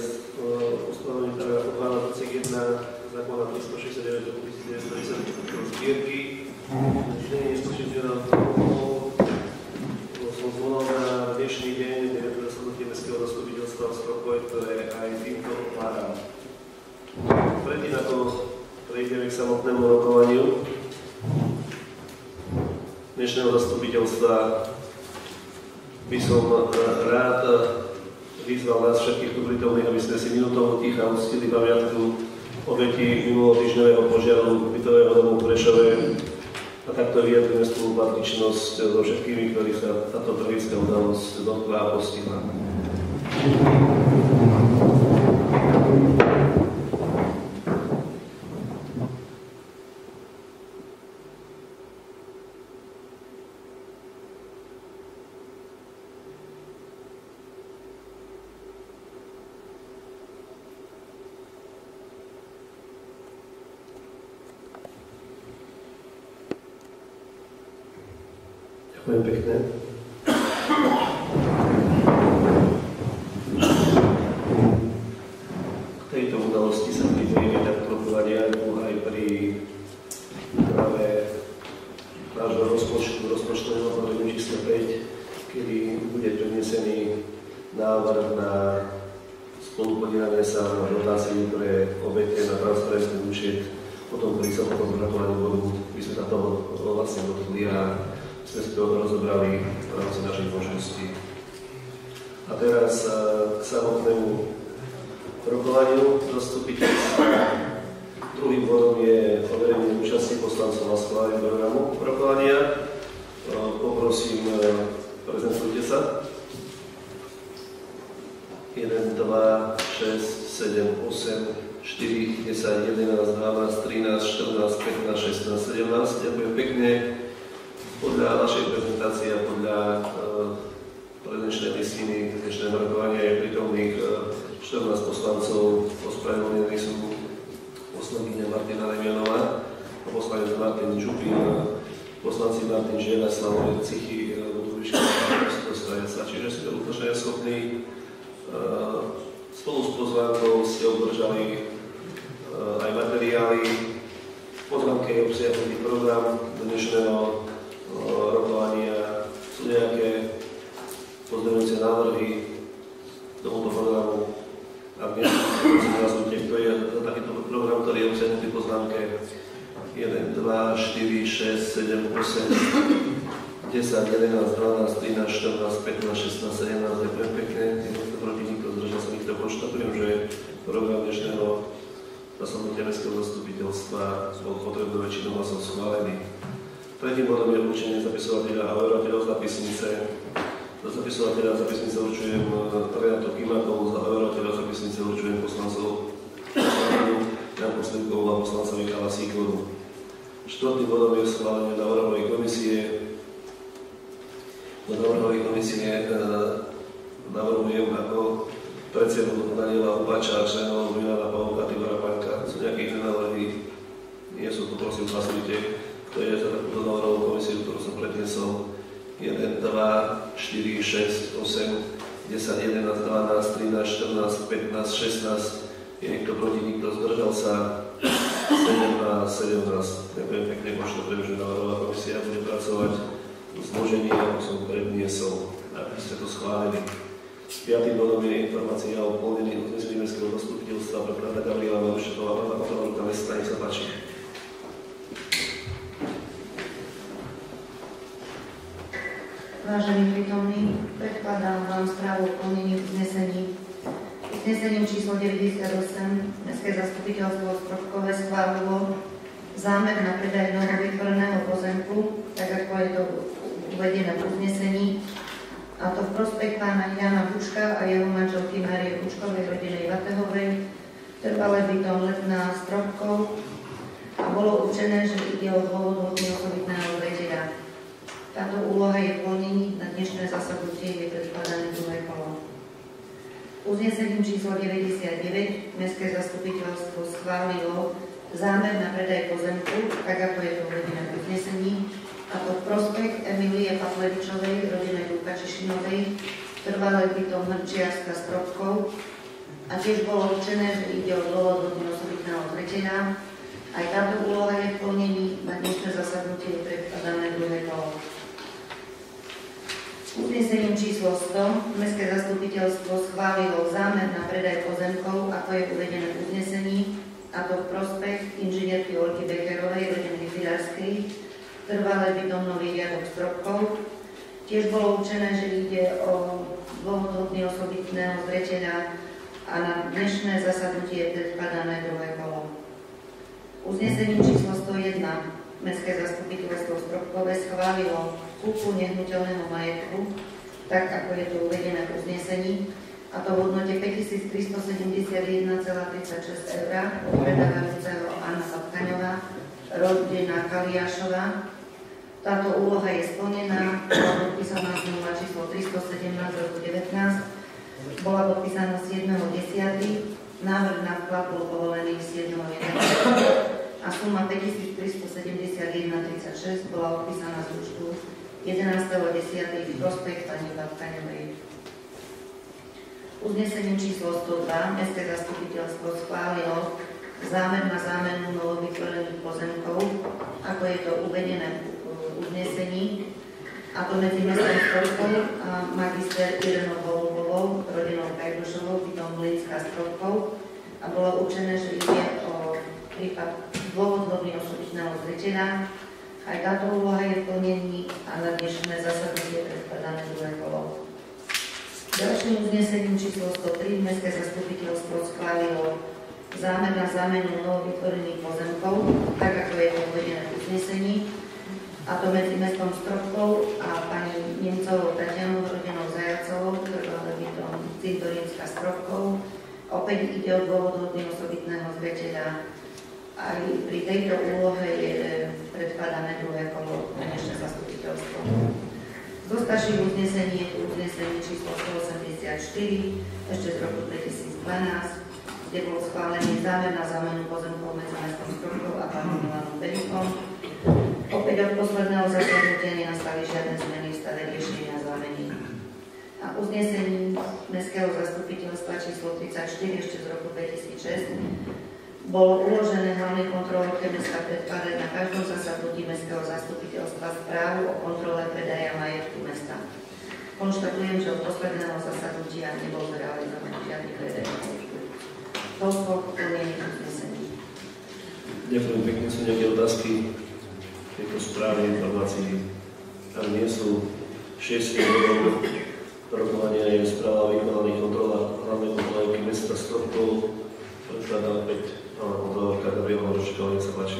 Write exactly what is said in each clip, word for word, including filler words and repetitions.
ustanovení paragrafu dvanásť odsek jedna zákona tristošesťdesiatdeväť roku devätnásťstošesťdesiat zbierky. Členenie spočítaného som zvolal na dnešný deň deviateho zasadnutie Mestského zastupiteľstva v Stropkove, ktoré aj týmto otváram. Predtým, ako prejdeme k samotnému rokovaniu dnešného zastupiteľstva, by som rád vyzval nás všetkých tu prítomných, aby sme si minútovú ticha uctili pamiatku obeti minulotýždňového požiaru bytového domu v Prešove a takto vyjadríme spolupatričnosť so všetkými, ktorých sa táto tragická udalosť dotkla a postihla. Ďakujem pekne. K tejto udalosti sa pripojíme tak rokovania aj pri práve nášho rozpočtu, rozpočtového návrhu číslo päť, kedy bude prednesený návrh na spolupodieľanie sa na dotáciu pre obete na transparentný účet. Potom pri samotnom zrakovaní bodu by sme sa toho vlastne dotkli a sme si to rozobrali v rámci našich možností. A teraz k samotnému rokovaniu zastupiteľstva. Druhým bodom je overenie účasti poslancov na schválení programu rokovania. Poprosím, prezentujte sa. jeden, dva, šesť, sedem, osem, štyri, desať, jedenásť, dvanásť, trinásť, štrnásť, pätnásť, šestnásť, sedemnásť. Ďakujem pekne. Podľa našej prezentácie a podľa uh, prezenčnej listiny dnešného rokovania je prítomných uh, štrnásť poslancov. Ospravedlnení sú poslankyňa Martina Lemianová, poslanec Martin Čupín, poslanci Martin Žiela, Slavomír Cichy, Ludvíška Strajaca. Čiže ste úplne schopní. Uh, spolu s pozvánkou ste obdržali uh, aj materiály. V pozvánke je obsiahnutý program dnešného rokovania. Sú nejaké pozmeňujúce návrhy k tomuto programu. A dnes si nazvite, kto je za takýto program, ktorý je obsiahnutý v poznámke jeden, dva, štyri, šesť, sedem, osem, desať, jedenásť, dvanásť, trinásť, štrnásť, pätnásť, šestnásť, sedemnásť. Ďakujem pekne. Nikto proti, nikto zdržal sa, nikto konštatujem, že program dnešného zasadnutia Mestského zastupiteľstva bol potrebnou väčšinou hlasov schválený. Tretím bodom je určenie zapisovateľa a overovateľov zapisnice. Za zapisovateľa zapisnice určujem Renátu Kimákovú, za overovateľa zapisnice určujem poslancov Janku Slivkovú a poslanca Michala Sýkoru. Štvrtým bodom je schválenie návrhovej komisie. Do návrhovej komisie navrhujem ako predsedu Daniela Upača a členov Milana Pavlka, Tibora Paňka. Sú nejaké iné návrhy? Nie sú to, prosím, hlasujte. To je za takúto návrhovú komisiu, ktorú som predniesol. jeden, dva, štyri, šesť, osem, desať, jedenásť, dvanásť, trinásť, štrnásť, pätnásť, šestnásť. Je niekto proti, nikto zdržal sa. sedemnásť, sedemnásť. Ďakujem pekne, konštatujem, že návrhová komisia bude pracovať v zložení, ako som predniesol, aby ste to schválili. Piatým bodom je informácia o plnení uznesení Mestského zastupiteľstva predklada Gabriela Marušetová. Pána Patrolka mesta, nech sa páči. Vážení prítomní, predkladám vám správu o plnení uznesení. Uznesením číslo deväťdesiatosem Mestské zastupiteľstvo v Stropkove schválilo zámer na predaj novovytvoreného pozemku, tak ako je to uvedené v uznesení, a to v prospech pána Jana Bučka a jeho manželky Márie Bučkovej, rodiny Vatehovej, trvalé bytom Letná Stropkov, a bolo určené, že ide o dôvodový osobitného vedenia. Táto úloha je v plnení, na dnešné zasadnutie je predkladané druhé kolo. Uznesením číslo deväťdesiatdeväť Mestské zastupiteľstvo schválilo zámer na predaj pozemku, tak ako je to uvedené v uznesení, a to v prospech Emílie Patlevičovej, rodiny Lukačišinovej, trvalé bytom Hrčiarska Stropkov, a tiež bolo určené, že ide o dôvodný osobitného zreteľa. Aj táto úloha je v plnení, na dnešné zasadnutie je predkladané druhé kolo. Uznesením číslo sto Mestské zastupiteľstvo schválilo zámer na predaj pozemkov, ako je uvedené v uznesení, a to v prospech inžinierky Olgy Becherovej, rodiny Fidárskej, trvalé bytom Nový riadok Stropkov. Tiež bolo určené, že ide o dôvodný osobitného zreteľa a na dnešné zasadnutie je predkladané druhé kolo. Uznesením číslo sto jeden Mestské zastupiteľstvo Stropkové schválilo kúpu nehnuteľného majetku, tak ako je to uvedené v uznesení, a to v hodnote päťtisíc tristosedemdesiatjeden celá tridsaťšesť eur od predávajúceho Anna Babkaňová, rodina Kaliášová. Táto úloha je splnená, bola podpísaná zmluva číslo tristosedemnásť roku devätnásť, bola podpísaná siedmeho desiateho Návrh na vklad bol povolený siedmeho jedenásteho a suma päťtisíc tristosedemdesiatjeden celá tridsaťšesť bola odpísaná z účtu jedenásteho desiateho v prospech pani Babkaňovej. Uznesením číslo sto dva Mestské zastupiteľstvo schválilo zámer na zámenu novovytvorených pozemkov, ako je to uvedené v uznesení, a to medzi mestom Stropkov a magister Irenou Holubovou, rodinou Kajdušovou, bytom Mlynská Stropkov, a bolo určené, že ide o prípad dôvodný osobitného zreteľa. Aj táto úloha je v plnení a na dnešné zasadnutie predkladané druhé kolo. Ďalším uznesením číslo sto tri Mestské zastupiteľstvo schválilo zámer na zámenu novovytvorených pozemkov, tak ako je to uvedené v uznesení, a to medzi mestom Stropkov a pani Nemcovou Tatianou, rodinou Zajacovou, trvalé bytom Cintorínska Stropkov. Opäť ide o dôvodný osobitného zreteľa. Aj pri tejto úlohe je predkladané druhé kolo na dnešné zastupiteľstvo. Zo starších uznesení je tu uznesenie číslo stoosemdesiatštyri ešte z roku dvetisícdvanásť, kde bol schválený zámer na zámenu pozemkov medzi mestom Stropkov a pánom Milanom Berikom. Opäť od posledného zasadnutia nenastali žiadne zmeny v stave riešenia zámeny. A uznesení Mestského zastupiteľstva číslo tridsaťštyri ešte z roku dvetisícšesť bolo uložené hlavnej kontrolórke mesta predkladať na každom zasadnutí Mestského zastupiteľstva správu o kontrole predaja majetku mesta. Konštatujem, že od posledného zasadnutia nebol zrealizovaný žiadny predaj majetku. Toľko plnenie uznesení. Ďakujem pekne, sú nejaké otázky tejto správy, informácií. Tam nie sú šiestým bodom rokovania je správa o vykonaných kontrolách hlavnej kontrolórky mesta Stropkov. Predkladá opäť hlavná kontrolórka Gabriela Horošková, nech sa páči.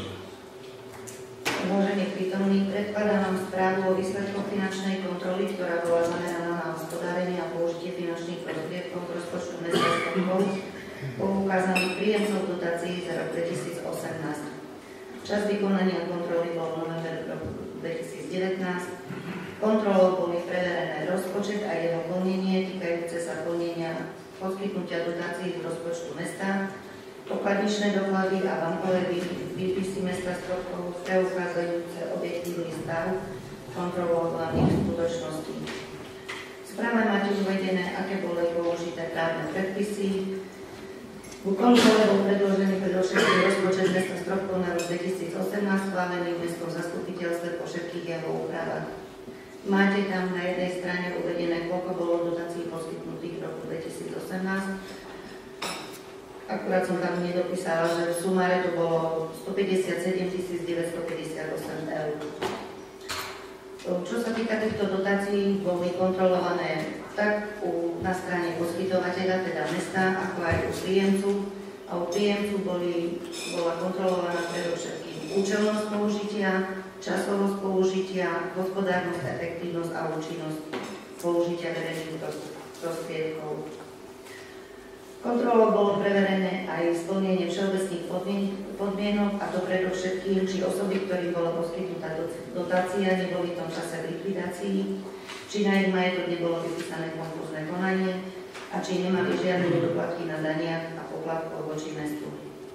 Vážení prítomní, predkladám vám správu o výsledkoch finančnej kontroly, ktorá bola zameraná na hospodárenie a použitie finančných prostriedkov z rozpočtu mesta Stropkov poukázaných príjemcov dotácií za rok dvetisícosemnásť. Čas vykonania kontroly bol november roku dvetisícdevätnásť. Kontrolou boli preverené rozpočet a jeho plnenie týkajúce sa plnenia poskytnutia dotácií z rozpočtu mesta, pokladničné doklady a bankové výpisy mesta Stropkov preukazujúce objektívny stav kontrolovaných skutočností. V správe máte uvedené, aké boli použité právne predpisy. V kontrole bol predložený predovšetkým rozpočet mesta Stropkov na rok dvetisícosemnásť, schválený v mestskom zastupiteľstve po všetkých jeho úpravách. Máte tam na jednej strane uvedené, koľko bolo dotácií poskytnutých v roku dvetisícosemnásť. Akurát som tam nedopísala, že v sumáre to bolo stopäťdesiatsedem tisíc deväťstopäťdesiatosem eur. Čo sa týka týchto dotácií, boli kontrolované tak u, na strane poskytovateľa, teda mesta, ako aj u príjemcu. A u príjemcu boli, bola kontrolovaná predovšetkým účelnosť použitia, časovosť použitia, hospodárnosť, efektívnosť a účinnosť použitia verejných prostriedkov. Kontrolou bolo preverené aj splnenie všeobecných podmienok, a to predovšetkým, či osoby, ktorým bola poskytnutá dotácia, neboli v tom čase v likvidácii, či na ich majetok nebolo vypísané konkurzné konanie a či nemali žiadne nedoplatky na daniach a poplatkoch voči mestu.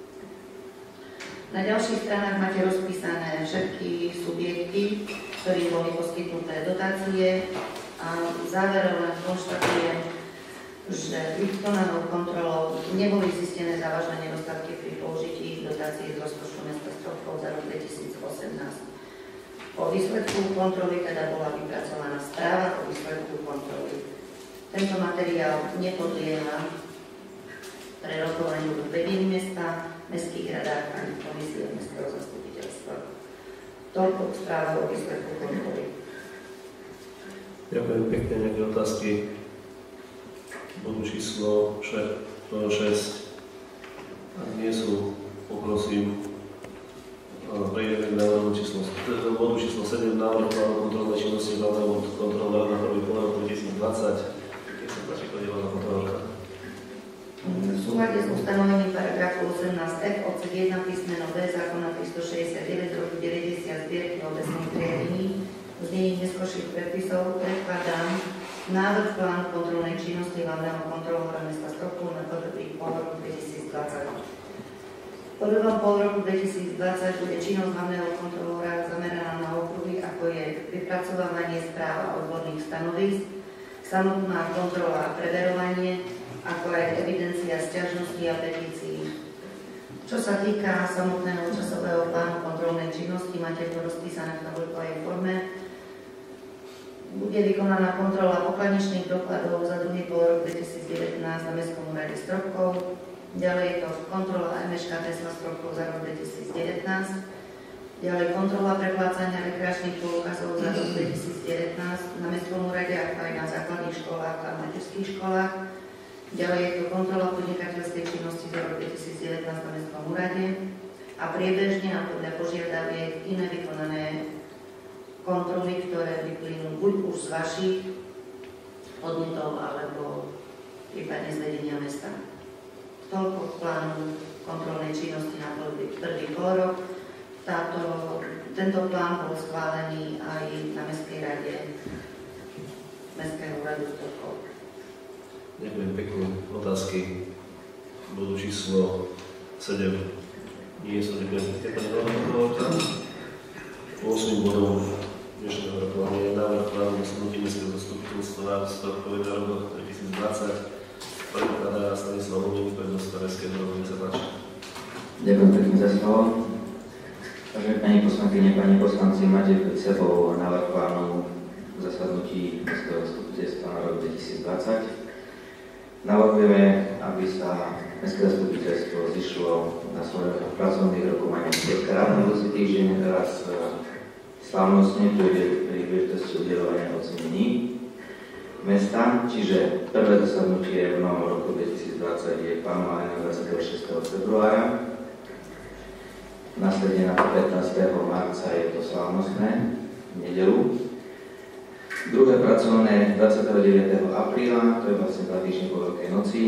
Na ďalších stranách máte rozpísané všetky subjekty, ktorým boli poskytnuté dotácie, a záverom len konštatujem, že vykonanou kontrolou neboli zistené závažné nedostatky pri použití dotácií z rozpočtu mesta Stropkov za rok dvetisícosemnásť. Po výsledku kontroly teda bola vypracovaná správa o výsledku kontroly. Tento materiál nepodlieha prerokovaniu v vedení mesta, mestských radách ani komisie mestského zastupiteľstva. Toľko správa o výsledku kontroly. Ďakujem pekne, nejaké otázky. Bodu číslo šesť. Ak nie sú, poprosím, prejdeme k návrhu číslo, bodu číslo sedem, návrh plánu kontrolnej činnosti hlavného kontrolného na prvý pol roku dvetisícdvadsať. Keď sa páči, podievaná kontrolka. V súlade s ustanovením paragrafu osemnásť F odsek jeden písmeno B zákona tristošesťdesiatdeväť z roku deväťdesiat zbierky o obecných zriadení v znení neskôrších predpisov predkladám návrh plánu kontrolnej činnosti hlavného kontrolóra mesta Stropkov na prvý pol roku dvetisícdvadsať. Po prvom pol roku dvetisícdvadsať bude činnosť hlavného kontrolóra zameraná na okruhy, ako je vypracovávanie správ a odborných stanovísk, samotná kontrola a preverovanie, ako aj evidencia sťažností a petícií. Čo sa týka samotného časového plánu kontrolnej činnosti, máte to rozpísané v tabuľkovej forme. Bude vykonaná kontrola pokladničných dokladov za druhý pol rok dvetisícdevätnásť na Mestskom úrade Stropkov. Ďalej je to kontrola em eš ká Tesla Stropkov za rok dvetisícdevätnásť. Ďalej kontrola preplácania rekreačných poukazov za rok dvetisícdevätnásť na Mestskom úrade, ako aj na základných školách a materských školách. Ďalej je to kontrola podnikateľskej činnosti za rok dvetisícdevätnásť na Mestskom úrade a priebežne a podľa požiadaviek iné vykonané kontroly, ktoré vyplynú buď už z vašich podnetov alebo prípadne z vedenia mesta. Toľko k plánu kontrolnej činnosti na prvý, prvý polrok. Táto, tento plán bol schválený aj na Mestskej rade Mestského úradu Stropkov. Ďakujem pekne. Otázky bodu číslo sedem. Nie sú ďakujem pekne, pani Nováková. ôsmym bodom dnešného rokovania je návrh plánu zasadnutí Mestského zastupiteľstva Stropkov na rok dvetisícdvadsať. Predkladá Stanislav Humeník, predseda Mestského úradu, nech sa páči. Ďakujem pekne za slovo. Takže pani poslankyne, pani poslanci, máte pred sebou návrh plánu zasadnutí Mestského zastupiteľstva na rok dvetisícdvadsať. Navrhujeme, aby sa Mestské zastupiteľstvo zišlo na svojich pracovných rokovaniach viackrát na budúci týždeň, raz slávnostne pôjde pri príležitosti udeľovania ocenení mesta, čiže prvé zasadnutie v novom roku dvetisícdvadsať je plánované na dvadsiateho šiesteho februára. Následne na pätnásteho marca je to slávnostné, v nedeľu. Druhé pracovné dvadsiateho deviateho apríla, to je vlastne dva týždne po Veľkej noci.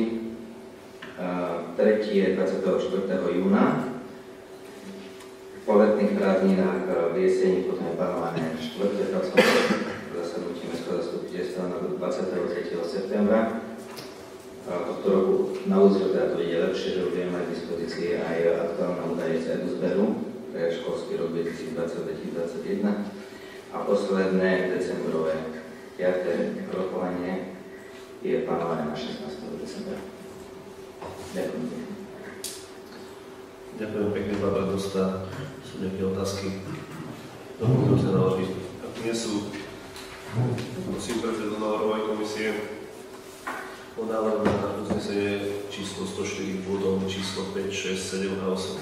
Tretie dvadsiateho štvrtého júna. Po letných prázdninách v jeseni potom je plánované štvrté pracovné zasadnutie Mestského zastupiteľstva na dvadsiateho tretieho septembra. Tohto roku na úzor teda to ide lepšie, že budeme mať v dispozícii aj aktuálne údaje z EduSberu pre školský rok dvetisícdvadsať dvetisícdvadsaťjeden. A posledné decembrové piate rokovanie je plánované na šestnásteho decembra. Ďakujem pekne. Ďakujem pekne, pán predosta. Sú nejaké otázky? Dovolím sa naložiť. Ak nie sú, prosím predsedu návrhovej komisie o návrhu na uznesenie číslo sto štyri bodom číslo päť, šesť, sedem a osem.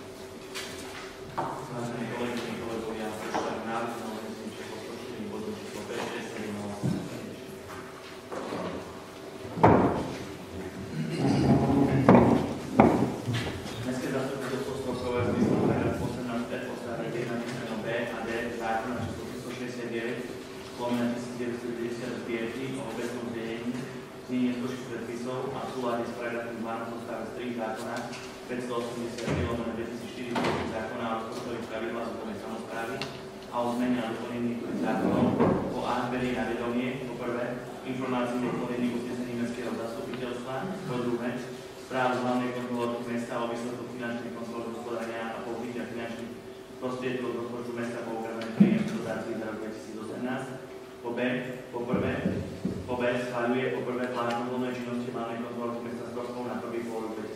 Vážení kolegyne, kolegovia, prečítam návrh na uznesenie číslo sto štyri bodom číslo päť, šesť, sedem a osem. Mestské zastupiteľstvo Stropkov v zmysle paragrafu osemnásť F odstavec jeden písmeno B a D zákona číslo tristošesťdesiatdeväť lomeno devätnásťstodeväťdesiat zbierky o obecnom zriadení znenie neskôrších predpisov a v súlade s paragrafom dvanásť odstavec tri zákona päťstoosemdesiattri lomeno dvetisícštyri zákona o rozpočtových pravidlách územnej samosprávy a o zmene a doplnení niektorých zákonov o a berie na vedomie, po prvé, informácií doplnených uznesení Mestského zastupiteľstva, po druhé, správu z hlavnej kontrolórky mesta o výsledku finančnej kontroly hospodárenia a použitia finančných prostriedkov z rozpočtu mesta po ukázaných príjem dotácií za rok dvetisícosemnásť, po B, po prvé, po B schvaľuje po prvé plán kontrolnej činnosti hlavnej kontrolórky mesta Stropkov na prvý pol rok dvetisícdvadsať.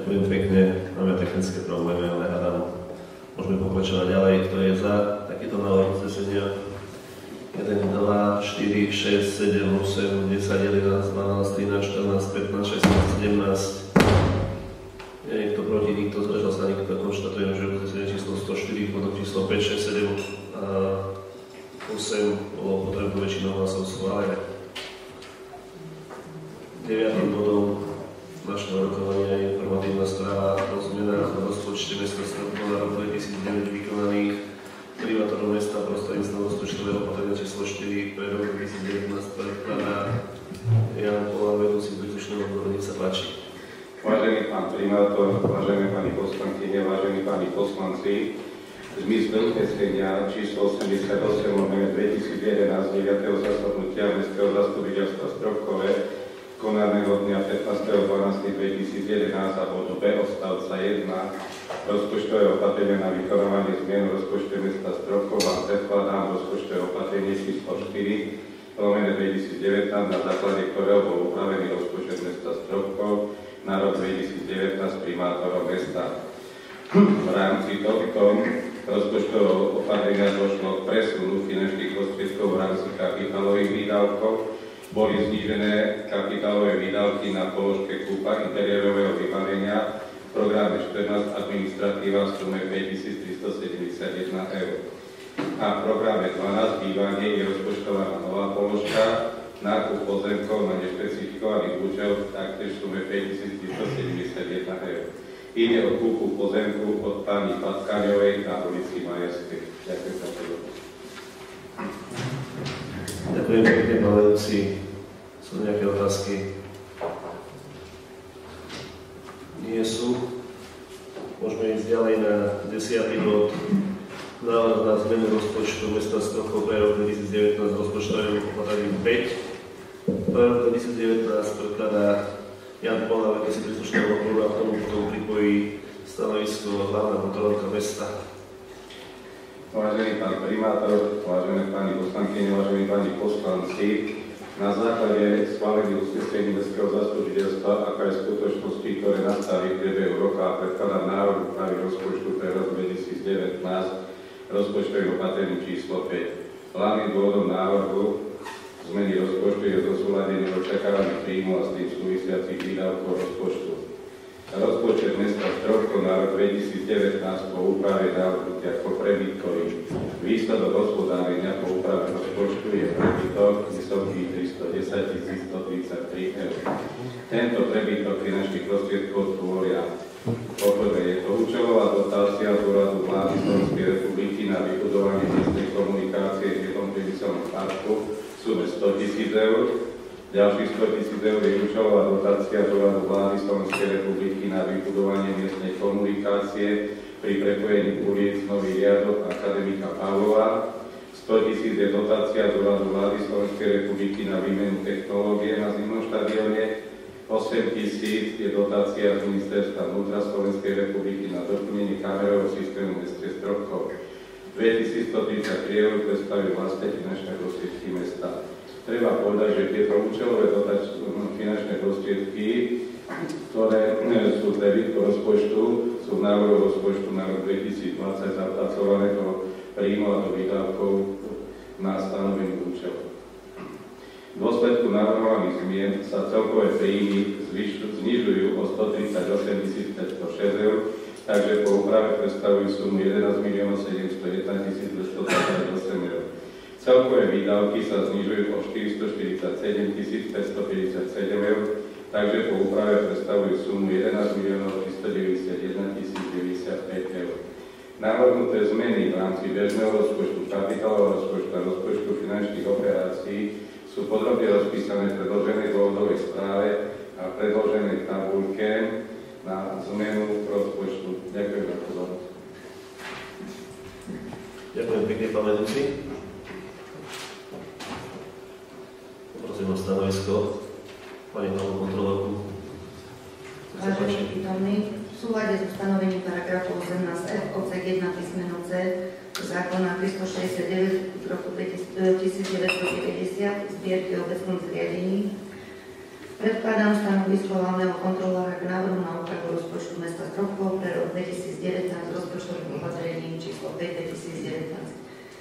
Ďakujem pekne, máme technické problémy, ale hádam, môžeme pokračovať ďalej. Kto je za takýto návrh uznesenia? jeden, dva, štyri, šesť, sedem, osem, desať, jedenásť, dvanásť, trinásť, štrnásť, pätnásť, šestnásť, sedemnásť. Je niekto proti, nikto, zdržal sa nikto. Konštatujem, že uznesenie číslo sto štyri, potom číslo päť, šesť, sedem a osem bolo potrebné väčšinou hlasov schválené. deviatym bodom našeho rokovania je informatívna správa o zmenách v rozpočte mesta Stropkov na rok dvetisícdeväť vykonaných primátorom mesta prostredníctvom rozpočtového opatrenia číslo štyri pre rok dvetisícdevätnásť predkladá Jan Polán, vedúci príslušného odboru. Nech sa páči. Vážený pán primátor, vážené pani poslankyne, vážení páni poslanci, v zmysle uznesenia číslo osemdesiatosem lomeno dvetisícjedenásť deviateho zasadnutia Mestského zastupiteľstva Stropkové konaného dňa pätnásteho decembra dvetisícjedenásť a bodu B odstavca jedna rozpočtové opatrenia na vykonávanie zmien v rozpočte mesta Stropkova predkladám rozpočtové opatrenie číslo štyri lomeno dvetisícdevätnásť, na základe ktorého bol upravený rozpočet mesta Stropkov na rok dvetisícdevätnásť primátorom mesta. V rámci tohto rozpočtového opatrenia došlo k presunu finančných prostriedkov v rámci kapitálových výdavkov. Boli znížené kapitálové výdavky na položke kúpa interiérového vybavenia v programe štrnásť administratíva v sume päťtisíctristosedemdesiatjeden eur. A v programe dvanásť bývanie je rozpočtovaná nová položka nákup pozemkov na nešpecifikovaný účel taktiež v sume päťtisíctristosedemdesiatjeden eur. Ide o kúpu pozemku od pani Patkáňovej na ulici Majerskej. Ďakujem za pozornosť. Ďakujem pekne, pán vedúci. Sú nejaké otázky? Nie sú. Môžeme ísť ďalej na desiaty bod. Návrh na zmenu rozpočtu mesta Stropkov pre rok dvetisícdevätnásť rozpočtovým opatrením päť. Pre rok dvetisícdevätnásť predkladá Jan Polán, vedúci príslušného odboru, a k tomu potom pripojí stanovisko hlavného kontrolóra mesta. Vážený pán primátor, vážené pani poslankyne, vážení pani poslanci, na základe schválených uznesení Mestského zastupiteľstva, ako aj skutočnosti, ktoré nastali v priebehu roka, a predkladám návrh úpravy rozpočtu pre rok dvetisícdevätnásť rozpočtovým opatrením číslo päť. Hlavným dôvodom návrhu zmeny rozpočtu je zosúladenie očakávaných príjmov a s tým súvisiacich výdavkov rozpočtu. Rozpočet mesta Stropkov na rok dvetisícdevätnásť po úprave návrhnutí ako prebytkový. Výsledok hospodárenia po úprave rozpočtu je prebytok vysoký tristodesaťtisíc stotridsaťtri eur. Tento prebytok finančných prostriedkov tvoria: poprvé je to účelová dotácia z úradu vlády Slovenskej republiky na vybudovanie miestnej komunikácie v jednom priemyselnom parku v sume sto tisíc eur. Ďalších sto tisíc eur je účelová dotácia z úradu vlády Slovenskej republiky na vybudovanie miestnej komunikácie pri prepojení ulic Nový riadok Akademika Pavlova. sto tisíc je dotácia z úradu vlády Slovenskej republiky na výmenu technológie na zimnom štadióne. osem tisíc je dotácia z Ministerstva vnútra Slovenskej republiky na doplnenie kamerového systému v meste Stropkov. dvetisícstotridsaťtri eur predstavujú vlastné finančné prostriedky mesta. Treba povedať, že tieto účelové dotačné finančné prostriedky, ktoré sú v debitku rozpočtu, sú v návrhu rozpočtu na rok dvetisícdvadsať zapracované do príjmov a do výdavkov na stanovený účel. V dôsledku navrhovaných zmien sa celkové príjmy znižujú o stotridsaťosem tisíc päťstošesť eur, takže po úprave predstavujú sumu jedenásť miliónov sedemstojedenásť tisíc dvestotridsaťosem eur. Celkové výdavky sa znižujú o štyristoštyridsaťsedem tisíc päťstopäťdesiatsedem eur, takže po úprave predstavujú sumu jedenásť miliónov tristodeväťdesiatjeden tisíc deväťdesiatpäť eur. Navrhnuté zmeny v rámci bežného rozpočtu, kapitálového rozpočtu a rozpočtu finančných operácií sú podrobne rozpísané v predloženej dôvodovej správe a predloženej tabuľke na zmenu rozpočtu. Ďakujem za pozornosť. Ďakujem pekne, pán vedúci. Prosím o stanovisko pani hlavnú kontrolórku. Vážený prítomný, v súlade so stanovením paragrafu osemnásť f odsek jeden písmeno C zákona tristošesťdesiatdeväť z roku tisícdeväťstodeväťdesiat zbierky o obecnom zriadení Predkladám stanovisko hlavného kontrolóra k návrhu na úpravu rozpočtu mesta Stropkov pre rok dvetisícdevätnásť rozpočtovým opatrením číslo päť dvetisícdevätnásť.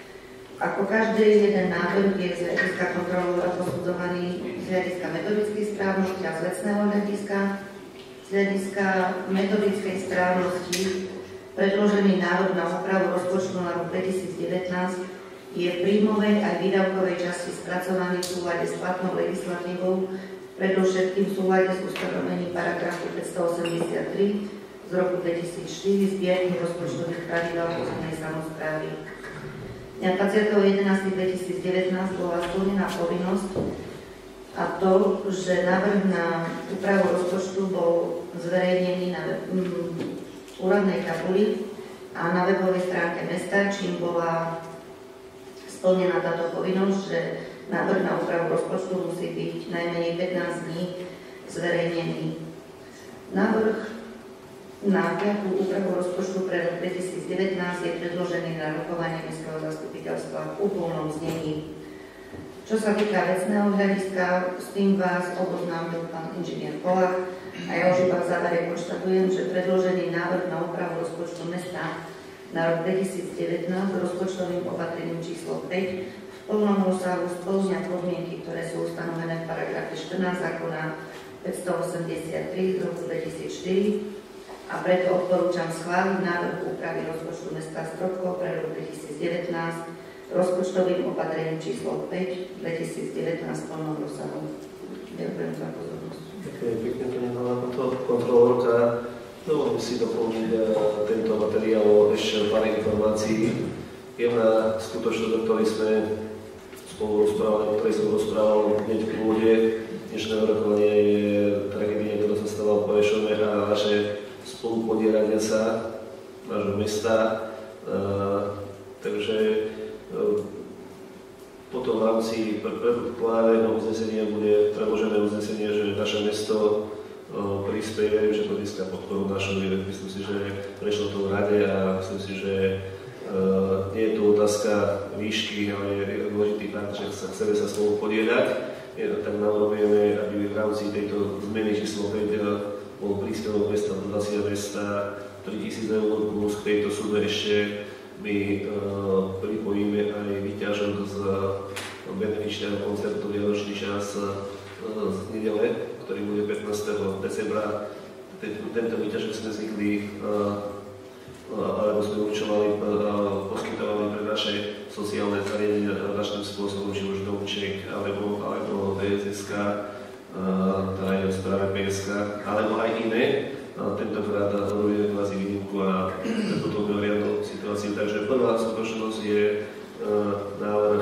Ako každý jeden návrh je z hľadiska kontrolóra posudzovaný z hľadiska metodickej správnosti a z vecného hľadiska. Z hľadiska metodickej správnosti predložený návrh na úpravu rozpočtu na rok dvetisícdevätnásť je v príjmovej aj výdavkovej časti spracovaný v súlade s platnou legislatívou, predovšetkým v súlade s ustanovením paragrafu päťstoosemdesiattri z roku dvetisícštyri zbierky rozpočtových pravidel územnej samosprávy. Dňa dvadsiateho jedenásteho dvetisícdevätnásť bola splnená povinnosť a to, že návrh na úpravu rozpočtu bol zverejnený na mm, úradnej tabuli a na webovej stránke mesta, čím bola splnená táto povinnosť, že návrh na úpravu rozpočtu musí byť najmenej pätnásť dní zverejnený. Návrh na nejakú úpravu rozpočtu pre rok dvetisícdevätnásť je predložený na rokovanie mestského zastupiteľstva v úplnom znení. Čo sa týka vecného hľadiska, s tým vás oboznámil pán inžinier Polák a ja už iba v závere konštatujem, že predložený návrh na úpravu rozpočtu mesta na rok dvetisícdevätnásť rozpočtovým opatrením číslo päť v plnom rozsahu spĺňa podmienky, ktoré sú ustanovené v paragrafe štrnásť zákona päťstoosemdesiattri z roku dvetisícštyri a preto odporúčam schváliť návrh úpravy rozpočtu mesta Stropkov pre rok dvetisícdevätnásť rozpočtovým opatrením číslo päť dvetisícdevätnásť v plnom rozsahu. Ďakujem za pozornosť. Ďakujem pekne, pani hlavná kontrolórka. Dovolím si doplniť tento materiál ešte pár informácií. Jedna skutočnosť, o ktorej sme spolu rozprávali, o ktorej som rozprával hneď v úvode dnešného rokovania, je tragédia, ktorá sa stala v Prešove a naše spolupodierania sa nášho mesta. Uh, takže uh, potom v rámci predkladaného uznesenia bude predložené uznesenie, že naše mesto uh, prispieje, že to získa podporu našho výrok. Myslím si, že prešlo to v rade a myslím si, že uh, nie je to otázka výšky, ale je dôležitý fakt, že sa chceme sa spolu podieľať. Tak navrhujeme, aby v rámci tejto zmeny číslo päť bol príspevok mesta do dotácia mesta tritisíc eur plus k tejto sume ešte my uh, pripojíme aj výťažok z benefičného koncertu Vianočný čas uh, z nedele, ktorý bude pätnásteho decembra. Tento výťažok sme zvykli uh, uh, alebo sme určovali, uh, poskytovali pre naše sociálne zariadenia našim spôsobom, či už domček alebo, alebo bé es es ká, teda aj v správe pé es ká, alebo aj iné. Tentokrát navrhujeme kvázi výnimku a túto mimoriadnu situáciu. Takže prvá skutočnosť je uh, návrh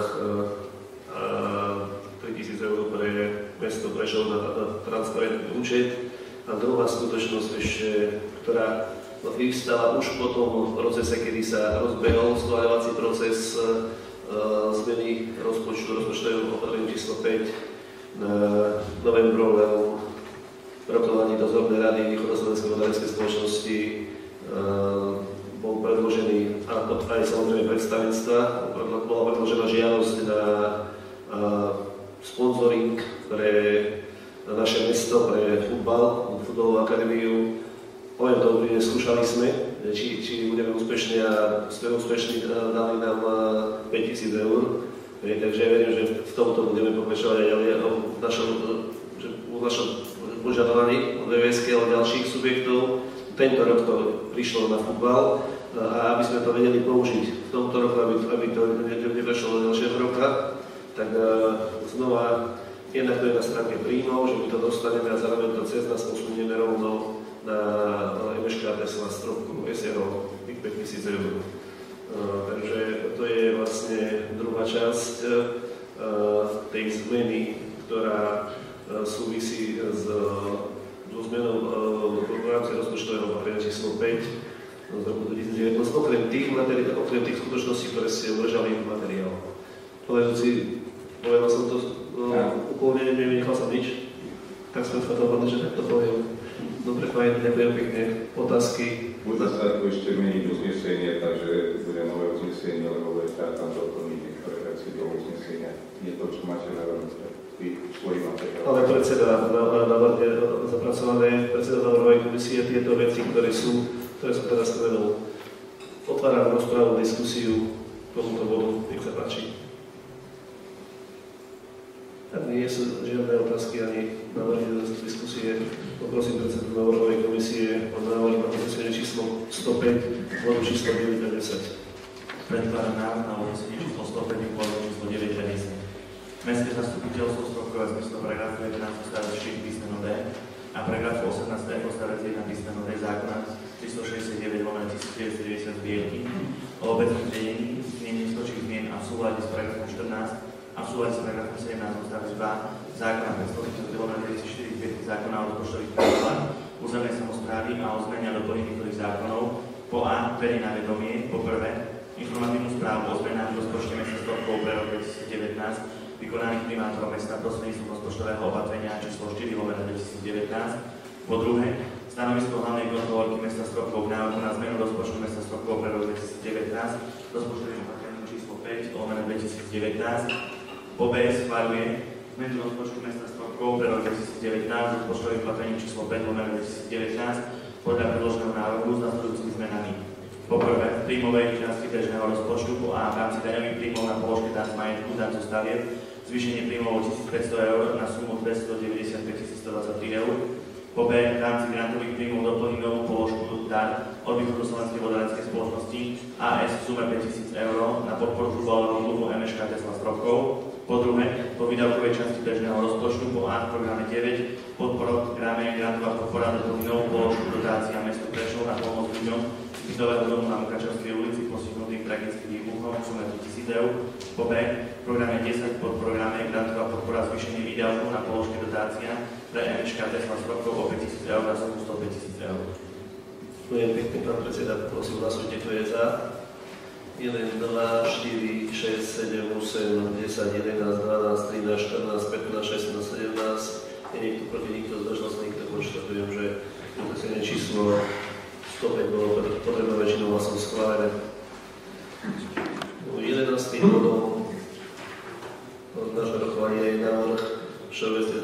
uh, tritisíc eur pre mesto Prešov na, na transparentný účet. A druhá skutočnosť ešte, ktorá vyvstala už po tom procese, kedy sa rozbehol schváľovací proces uh, zmeny rozpočtu, rozpočtového opatrenia číslo päť na novembrovom rokovaní dozornej rady Východoslovenskej vodárenskej spoločnosti uh, bol predložený a aj samozrejme predstavenstva. Bola predložená žiadosť na uh, sponzoring pre naše mesto, pre futbal, futbalovú akadémiu. Poviem to úprimne, skúšali sme, či, či budeme úspešní a sme úspešní, dali nám päťtisíc eur. Takže ja verím, že v tomto budeme pokračovať aj ďalej v našom, v našom požadovaní od vé es ká a ďalších subjektov. Tento rok to prišlo na futbal a aby sme to vedeli použiť v tomto roku, aby, aby to neprešlo do ďalšieho roka, tak znova jednak to je na stránke príjmov, že my to dostaneme a zároveň to cez nás posunieme rovno na em eš ká Tesla Stropku es er o tých päťtisíc eur. Uh, takže to je vlastne druhá časť uh, tej zmeny, ktorá uh, súvisí s so zmenou uh, v rámci rozpočtového opatrenia číslo päť z roku dvetisícdevätnásť, okrem tých, materi- okrem tých skutočností, ktoré ste udržali v materiálu. Povedúci, povedal som to uh, úplne, nevynechal som nič, tak sme svedovali, že takto poviem. Dobre, fajn, ďakujem pekne. Otázky? Bude sa tu ešte meniť uznesenie, takže bude nové uznesenie, lebo bude tam doplniť niektoré veci do uznesenia. Nie to, čo máte na vy svojím materiálom. ale predseda navrhne zapracované, predseda návrhovej komisie tieto veci, ktoré sú, ktoré som teraz spomenul. Otváram rozprávu, diskusiu k tomuto bodu, nech sa páči. Ak nie sú žiadne otázky ani návrhy do diskusie, poprosím predsedu návrhovej komisie o návrh na uznesenie číslo sto päť, bodu číslo deväť a desať. Predkladám návrh na uznesenie číslo sto päť, bodu číslo deväť a desať. Mestské zastupiteľstvo Stropkové zmyslo paragrafu jedenásť odstavec štyri písmeno D a paragrafu osemnásť F odstavec jeden písmeno D zákona tristošesťdesiatdeväť lomeno tisícdeväťstodeväťdesiat zbierky o obecnom riadení znení skočích zmien a v súlade s paragrafom štrnásť a v súlade s paragrafom sedemnásť odstavec dva zákona päťstotridsaťdeväť lomeno dvetisícštyri zbierky zákona o rozpočtových pravidlách územnej samosprávy a o zmene a doplnení niektorých zákonov po A berie na vedomie po prvé informatívnu správu o zmenách v rozpočte mesta Stropkov pre rok dvetisícdevätnásť vykonaných primátorom mesta prostredníctvom rozpočtového opatrenia číslo štyri lomeno dvetisícdevätnásť. Po druhé, stanovisko hlavnej kontrolórky mesta Stropkov k návrhu na zmenu rozpočtu mesta Stropkov pre rok dvetisícdevätnásť rozpočtovým opatrením číslo päť lomeno dvetisícdevätnásť. Po B schvaľuje zmenu rozpočtu mesta Stropkov pre rok dvetisícdevätnásť rozpočtovým opatrením číslo päť lomeno dvetisícdevätnásť podľa predloženého návrhu s nasledujúcimi zmenami. Po prvé, v príjmovej časti bežného rozpočtu po A v rámci daňových príjmov na položke daň z majetku, daň zo stavieb, zvýšenie príjmov o tisícpäťsto eur na sumu dvestodeväťdesiatpäť tisíc stodvadsaťtri eur. Po B v rámci grantových príjmov doplní novú položku dar od východoslovenskej vodárenskej spoločnosti á es v sume päťtisíc eur na podporu futbalového klubu em eš ká Tesla Stropkov. Po druhé, po výdavkovej časti bežného rozpočtu po A v programe deväť podpora programe grantová podpora doplní novú položku dotácia mestu Prešov na pomoc ľuďom bytového domu na Mukačovskej ulici postihnutých tragickým výbuchom v sume tritisíc eur. Po B v programe desať pod programe grantová podpora zvýšenie výdavku na položke dotácia pre em eš ká Tesla Stropkov o päťtisíc eur na sumu stopäť tisíc eur. Ďakujem pekne, pán predseda, prosím, hlasujte, kto je za. jeden, dva, štyri, šesť, sedem, osem, desať, jedenásť, dvanásť, trinásť, štrnásť, pätnásť, šestnásť, sedemnásť. Je niekto proti, nikto zdržal sa, nikto konštatujem, že uznesenie číslo sto päť bolo potrebné väčšinou hlasov schválené. jedenásty bodom od nášho rokovania je návrh všeobecne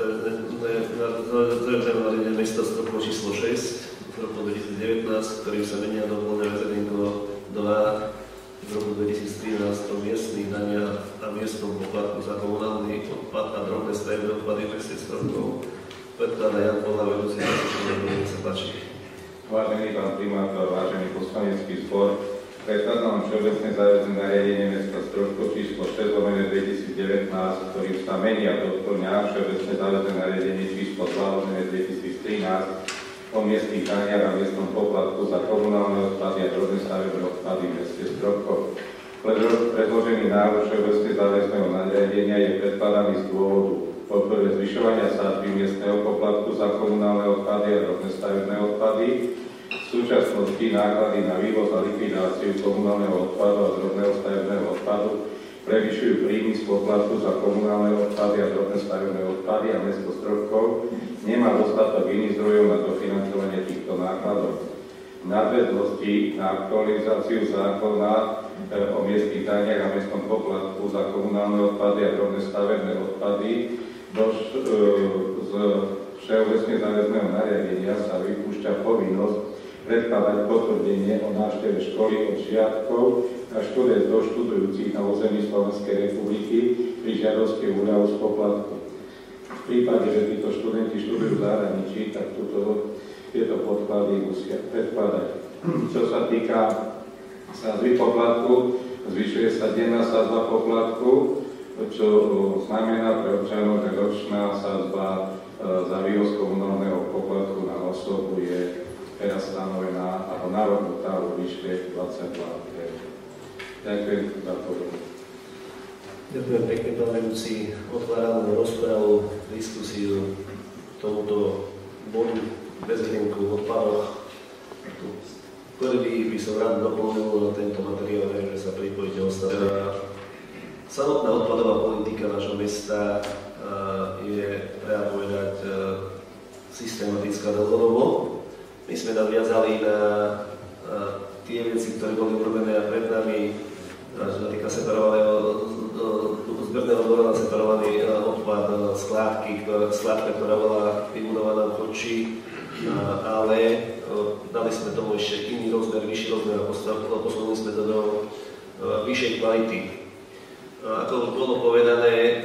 zavedzené nariadenie mesta Stropkov číslo šesť v roku dvetisícdevätnásť, ktorým sa menia dovolené rezervinko dva v roku dvetisíctrinásť o miestnych daniach a miestnom poplatku za komunálny odpad a drobné stavebné odpady v meste Stropkov. Predkladá Jan Polna, vedúci zastupiteľstva, nech sa páči. Vážený pán primátor, vážený poslanecký zbor, predkladám všeobecné záväzné nariadenie mesta Stropkov číslo šesť lomeno dvetisícdevätnásť, ktorým sa menia a doplňa všeobecné záväzné nariadenie číslo dva lomeno dvetisíctrinásť o miestnych daniach a miestnom poplatku za komunálne odpady a drobné stavebné odpady v meste Stropkov. Predložený návrh všeobecne záväzného nariadenia je predkladaný z dôvodu podpore zvyšovania sadzby miestneho poplatku za komunálne odpady a drobné stavebné odpady. V súčasnosti náklady na vývoz a likvidáciu komunálneho odpadu a drobného stavebného odpadu prevyšujú príjmy z poplatku za komunálne odpady a drobné stavebné odpady a mesto Stropkov nemá dostatok iných zdrojov na dofinancovanie týchto nákladov. V nadväznosti na aktualizáciu zákona o miestnych daniach a miestnom poplatku za komunálne odpady a drobné stavebné odpady doš, z všeobecne záväzného nariadenia sa vypúšťa povinnosť predkladať potvrdenie o návšteve školy od žiakov a študentov študujúcich na území Slovenskej republiky pri žiadosti úľavu z poplatku. V prípade, že títo študenti študujú v zahraničí, tak túto, tieto podklady musia predkladať. Čo sa týka sadzby poplatku, zvyšuje sa denná sadzba poplatku, čo znamená pre občanov, že ročná sadzba za vývoz komunálneho poplatku na osobu je teraz stanovená ako navrhnutá vo výške dvadsaťdva eur. Ďakujem za pozornosť. Ďakujem pekne, pán vedúci. Otváram rozprávu, diskusiu tomuto bodu bezhlienku v odpadoch. Prvý by som rád doplnil na tento materiál, že sa pripojíte ostatné. Samotná odpadová politika našho mesta je, treba povedať, systematická dlhodobo. My sme nadviazali na tie veci, ktoré boli urobené pred nami, čo sa týka separovaného zberného dvora na separovaný odpad, skládky, ktorá, skládka, ktorá bola vybudovaná v Chodči, ale dali sme tomu ešte iný rozmer, vyšší rozmer a posunuli sme to do vyššej kvality. Ako bolo povedané,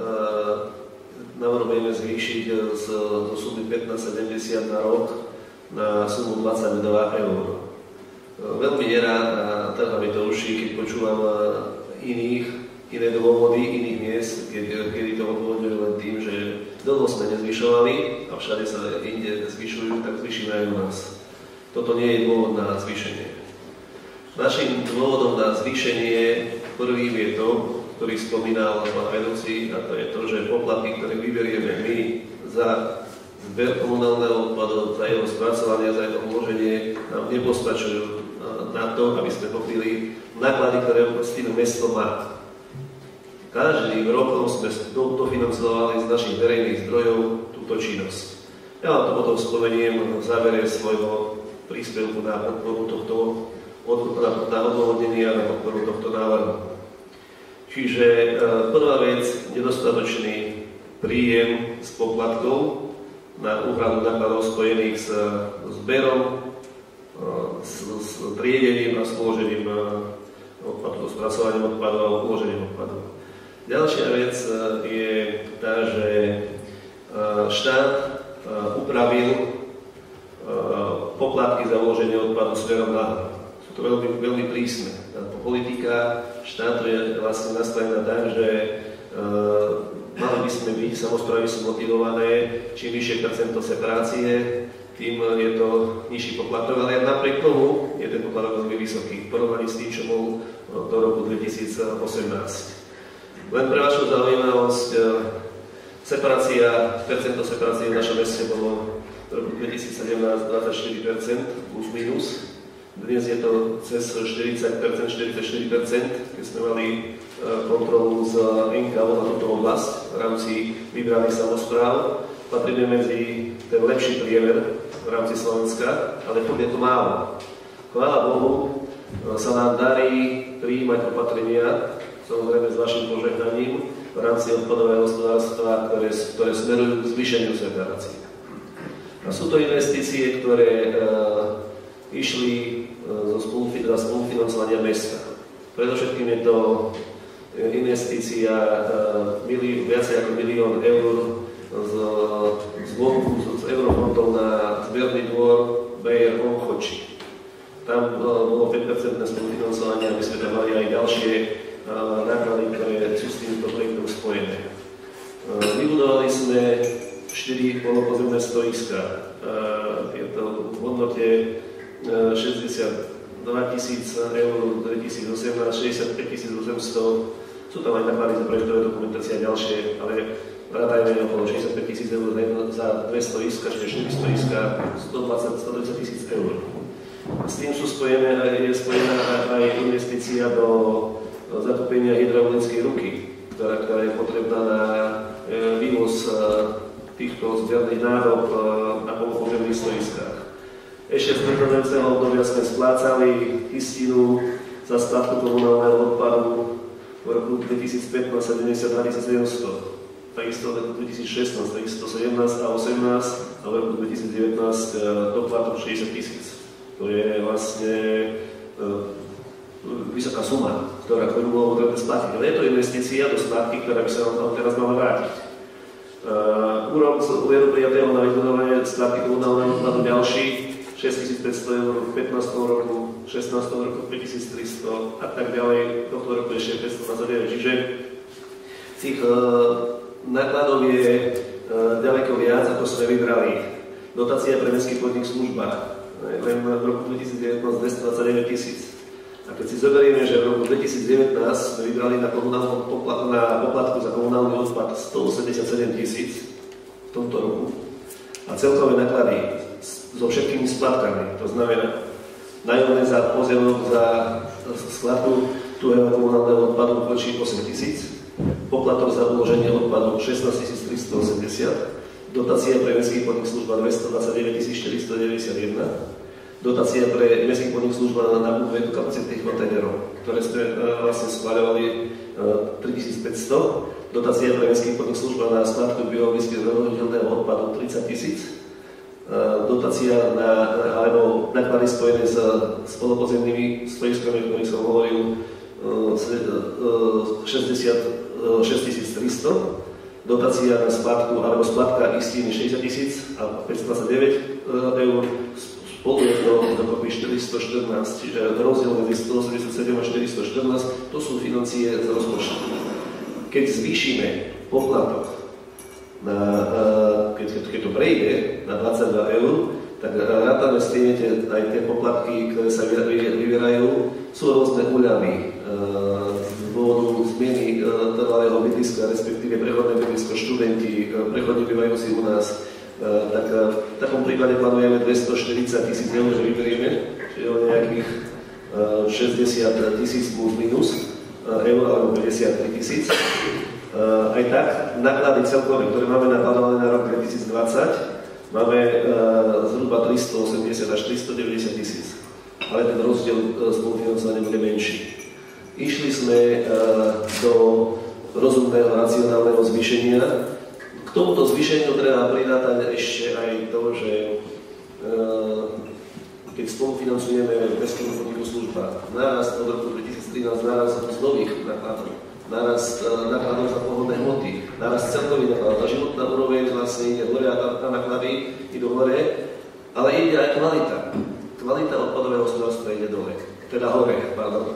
navrhujeme zvýšiť z, z sumy pätnásť sedemdesiat na rok na sumu dvadsať miliónov eur. Veľmi nerád a trhá mi to uši, keď počúvam iných, iné dôvody, iných miest, keď, kedy to odôvodňujú len tým, že dlho sme nezvyšovali a všade sa inde zvyšujú, tak zvyšíme aj u nás. Toto nie je dôvod na zvýšenie. Našim dôvodom na zvýšenie prvým je to, ktorý spomínal pán vedúci, a to je to, že poplatky, ktoré vyberieme my za zber komunálneho odpadu, za jeho spracovanie, za jeho uloženie, nám nepostačujú na to, aby sme pokryli náklady, ktoré s tým mesto má. Každým rokom sme dofinancovali z našich verejných zdrojov túto činnosť. Ja vám to potom spomeniem v závere svojho príspevku na podporu tohto, na odôvodnenie a na podporu tohto návrhu. Čiže prvá vec, nedostatočný príjem z poplatkov na úhradu nákladov spojených s zberom, s, s triedením a s uložením odpadov, spracovaním odpadov a uložením odpadov. Ďalšia vec je tá, že štát upravil poplatky za uloženie odpadu smerom nahor. Sú to veľmi, veľmi prísne. Táto politika štátu je vlastne nastavená tak, že mali by sme byť, samosprávy sú motivované, čím vyššie percento separácie, tým je to nižší poplatok, ale aj napriek tomu je ten poplatok veľmi vysoký v porovnaní s tým, čo bol do roku dvetisícosemnásť. Len pre vašu zaujímavosť, separácia, percento separácie v našom meste bolo v roku dvetisícsedemnásť dvadsaťštyri percent plus minus. Dnes je to cez štyridsať percent, štyridsaťštyri percent, keď sme mali kontrolu z en ká ó na túto oblasť v rámci vybraných samospráv. Patríme medzi ten lepší priemer v rámci Slovenska, ale furt je to málo. Chvála Bohu, sa nám darí prijímať opatrenia, samozrejme s vašim požehnaním, v rámci odpadového hospodárstva, ktoré, ktoré smerujú k zvýšeniu separácie. A sú to investície, ktoré uh, išli uh, zo spolufinancovania mesta. Predovšetkým je to investícia uh, mili, viacej ako milión eur z, z, z eurofondov na zberný dvor bé er ó Chodči. Tam uh, bolo päť percent spolufinancovanie, aby sme tam mali aj ďalšie uh, náklady, ktoré sú s týmto projektom spojené. Uh, vybudovali sme štyri polopozemné stoiska. Uh, je to v hodnote uh, šesťdesiatdva tisíc eur v dvetisícosemnásť, šesťdesiatpäť tisíc osemsto. Sú tam aj náklady za projektové dokumentácie a ďalšie, ale rátajme okolo šesťdesiatpäť tisíc eur za dve stoiska, čiže štyri stoiska, stodvadsať až stodvadsať tisíc eur. S tým sú spojené aj, je spojená aj investícia do zakúpenia hydraulickej ruky, ktorá, ktorá je potrebná na e, vývoz e, týchto zberných nádob e, na polopozemných stoiskách. Ešte z predchádzajúceho obdobia sme splácali istinu za skládku komunálneho odpadu v roku dvetisícpätnásť sedemdesiatdva tisíc sedemsto. Takisto v roku dvetisícšestnásť, takisto sedemnásť a osemnásť a v roku dvetisícdevätnásť doplatok šesťdesiat tisíc. To je vlastne uh, vysoká suma, ktorá, ktorú bolo potrebné splatiť. Ale je to investícia do skládky, ktorá by sa nám teraz mala vrátiť. Uh, úrok z úveru prijatého na vybudovanie skládky komunálneho odpadu ďalší šesťtisícpäťsto eur v pätnástom roku, šestnástom roku päťtisíctristo a tak ďalej. Tohto roku ešte päťstodvadsaťdeväť. Čiže tých uh, nákladov je uh, ďaleko viac, ako sme vybrali. Dotácia pre mestský podnik služba. Len v roku dvetisícdevätnásť dvestodvadsaťdeväť tisíc. A keď si zoberieme, že v roku dvetisícdevätnásť sme vybrali na, poplatku, na poplatku za komunálny odpad stoosemdesiatsedem tisíc v tomto roku a celkové náklady so všetkými splatkami, to znamená nájomné za pozemok za skladku tuhého komunálneho odpadu voči osem tisíc, poplatok za uloženie odpadu šestnásť tisíc tristoosemdesiat, dotácia pre mestský podnik služba dvestodvadsaťdeväť tisíc štyristodeväťdesiatjeden, dotácia pre mestský podnik služba na nákup kapacitných kontajnerov, ktoré sme uh, vlastne schváľovali uh, tritisícpäťsto, dotácia pre mestský podnik služba na skladku biologicky rozložiteľného odpadu tridsať tisíc, dotácia na, alebo náklady spojené s spolupozemnými strojiskami, o ktorých som hovoril, šesťdesiatšesť tisíc tristo, dotácia na skladku alebo skladka istiny šesťdesiat tisíc a päťstodvadsaťdeväť eur, spolu je to dokopy štyristoštrnásť, čiže rozdiel medzi stoosemdesiatsedem a štyristoštrnásť, to sú financie z rozpočtu. Keď zvýšime poplatok, na, keď, keď to prejde na dvadsaťdva eur, tak rátame striednete aj tie poplatky, ktoré sa vybierajú, sú rôzne úľavy z dôvodu zmeny trvalého bydliska, respektíve prechodné bydlisko, študenti, prechodne bývajúci u nás. Tak v takom prípade plánujeme dvestoštyridsať tisíc eur, že vyberieme, čiže o nejakých šesťdesiat tisíc plus minus eur, alebo päťdesiattri tisíc. Aj tak náklady celkové, ktoré máme naplánované na rok dvetisícdvadsať, máme zhruba tristoosemdesiat až tristodeväťdesiat tisíc, ale ten rozdiel spolufinancovania bude menší. Išli sme do rozumného, racionálneho zvýšenia. K tomuto zvýšeniu treba pridátať ešte aj to, že keď spolufinancujeme mestského podniku služba, nárast od roku dvetisíctrinásť, nárast mzdových nákladov, nárast nákladov za pohodné hmoty, nárast celkových nákladov, tá životná úroveň vlastne ide hore a tá náklady idú hore, ale ide aj kvalita. Kvalita odpadového hospodárstva ide dole, teda hore, pardon.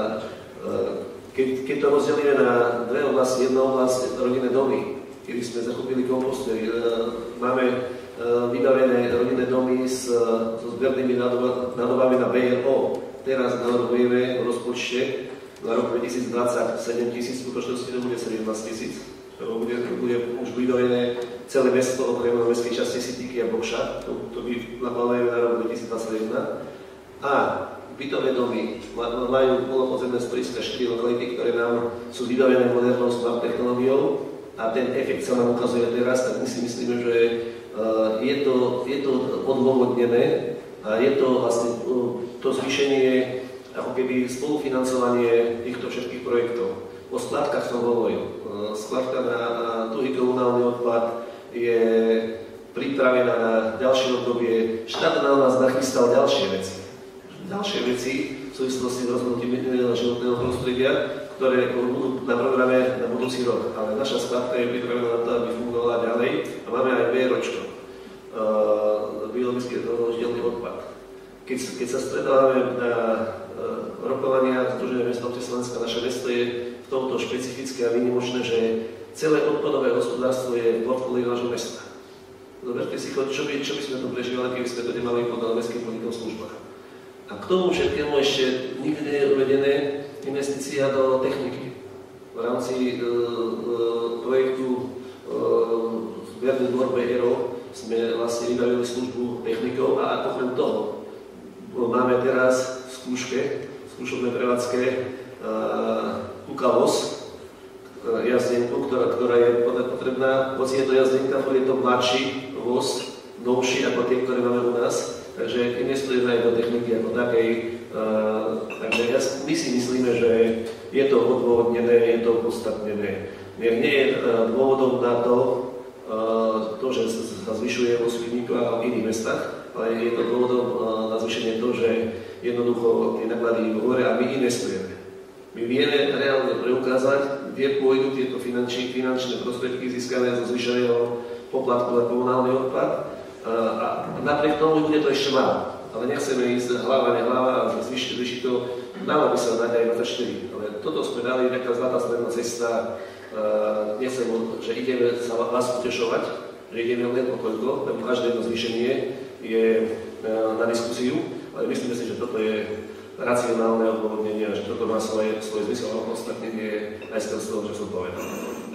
Keď, keď to rozdelíme na dve oblasti, jedna oblasť rodinné domy, kedy sme zakúpili kompostery, máme vybavené rodinné domy s, so zbernými nádobami na bé er ó. Teraz navrhujeme v rozpočte na rok dvetisícdvadsať sedem tisíc, v skutočnosti to bude sedemnásť tisíc. Bude, bude už vybavené celé mesto, okrem mestskej časti Sitíky a Bokša, to, to by naplánujeme na rok dvetisícdvadsaťjeden. A bytové domy majú polopodzemné strojiska, štyri lokality, ktoré nám sú vybavené modernou smart technológiou a ten efekt sa nám ukazuje teraz, tak my si myslíme, že uh, je, to, je to odôvodnené a je to vlastne uh, to zvýšenie, ako keby spolufinancovanie týchto všetkých projektov. O skladkách som hovoril. Uh, skladka na, na tuhý komunálny odpad je pripravená na ďalšie obdobie. Štát na nás nachystal ďalšie veci. Ďalšie veci v súvislosti s rozhodnutím životného prostredia, ktoré budú na programe na budúci rok. Ale naša skladka je pripravená na to, aby fungovala ďalej. A máme aj BROčko, uh, biologicky rozložiteľný odpad. Keď, keď sa stretávame na uh, rokovania Združenia mesta obce Slovenska, naše mesto je v tomto špecifické a výnimočné, že celé odpadové hospodárstvo je v portfóliu nášho mesta. Zoberte si, čo by, čo by sme tu prežívali, keby sme to nemali pod mestským podnikom službách. A k tomu všetkému ešte nikdy nie je uvedené investícia do techniky. V rámci uh, uh, projektu Verdi Dvor bé er ó sme vlastne vybavili službu technikov a okrem toho máme teraz v skúške, v skúšobnej prevádzke uh, Ukavos, uh, jazdenku, ktorá, ktorá je potrebná. Hoci je to jazdenka, je to mladší voz, novší ako tie, ktoré máme u nás. Takže investujeme aj do techniky ako takej. Uh, takže ja, my si myslíme, že je to odôvodnené, je to opodstatnené. Nie je uh, dôvodom na to, uh, to, že sa zvyšuje vo Svidníku a v iných mestách, ale je to dôvodom uh, na zvýšenie to, že jednoducho tie náklady idú hore a my investujeme. My vieme reálne preukázať, kde pôjdu tieto finančné, finančné prostriedky získané zo zvýšeného poplatku za komunálny odpad. A napriek tomu bude to ešte málo. Ale nechceme ísť hlava, nehlava a zvýšiť, zvýšiť to. Dalo by sa dať aj dvadsaťštyri. Ale toto sme dali, taká zlatá stredná cesta. Uh, nechcem, že ideme sa vás utešovať, že ideme len o toľko, lebo každé jedno zvýšenie je uh, na diskusiu. Ale myslíme si, že toto je racionálne odôvodnenie a že toto má svoje, svoj zmysel a opodstatnenie aj z toho, čo som povedal.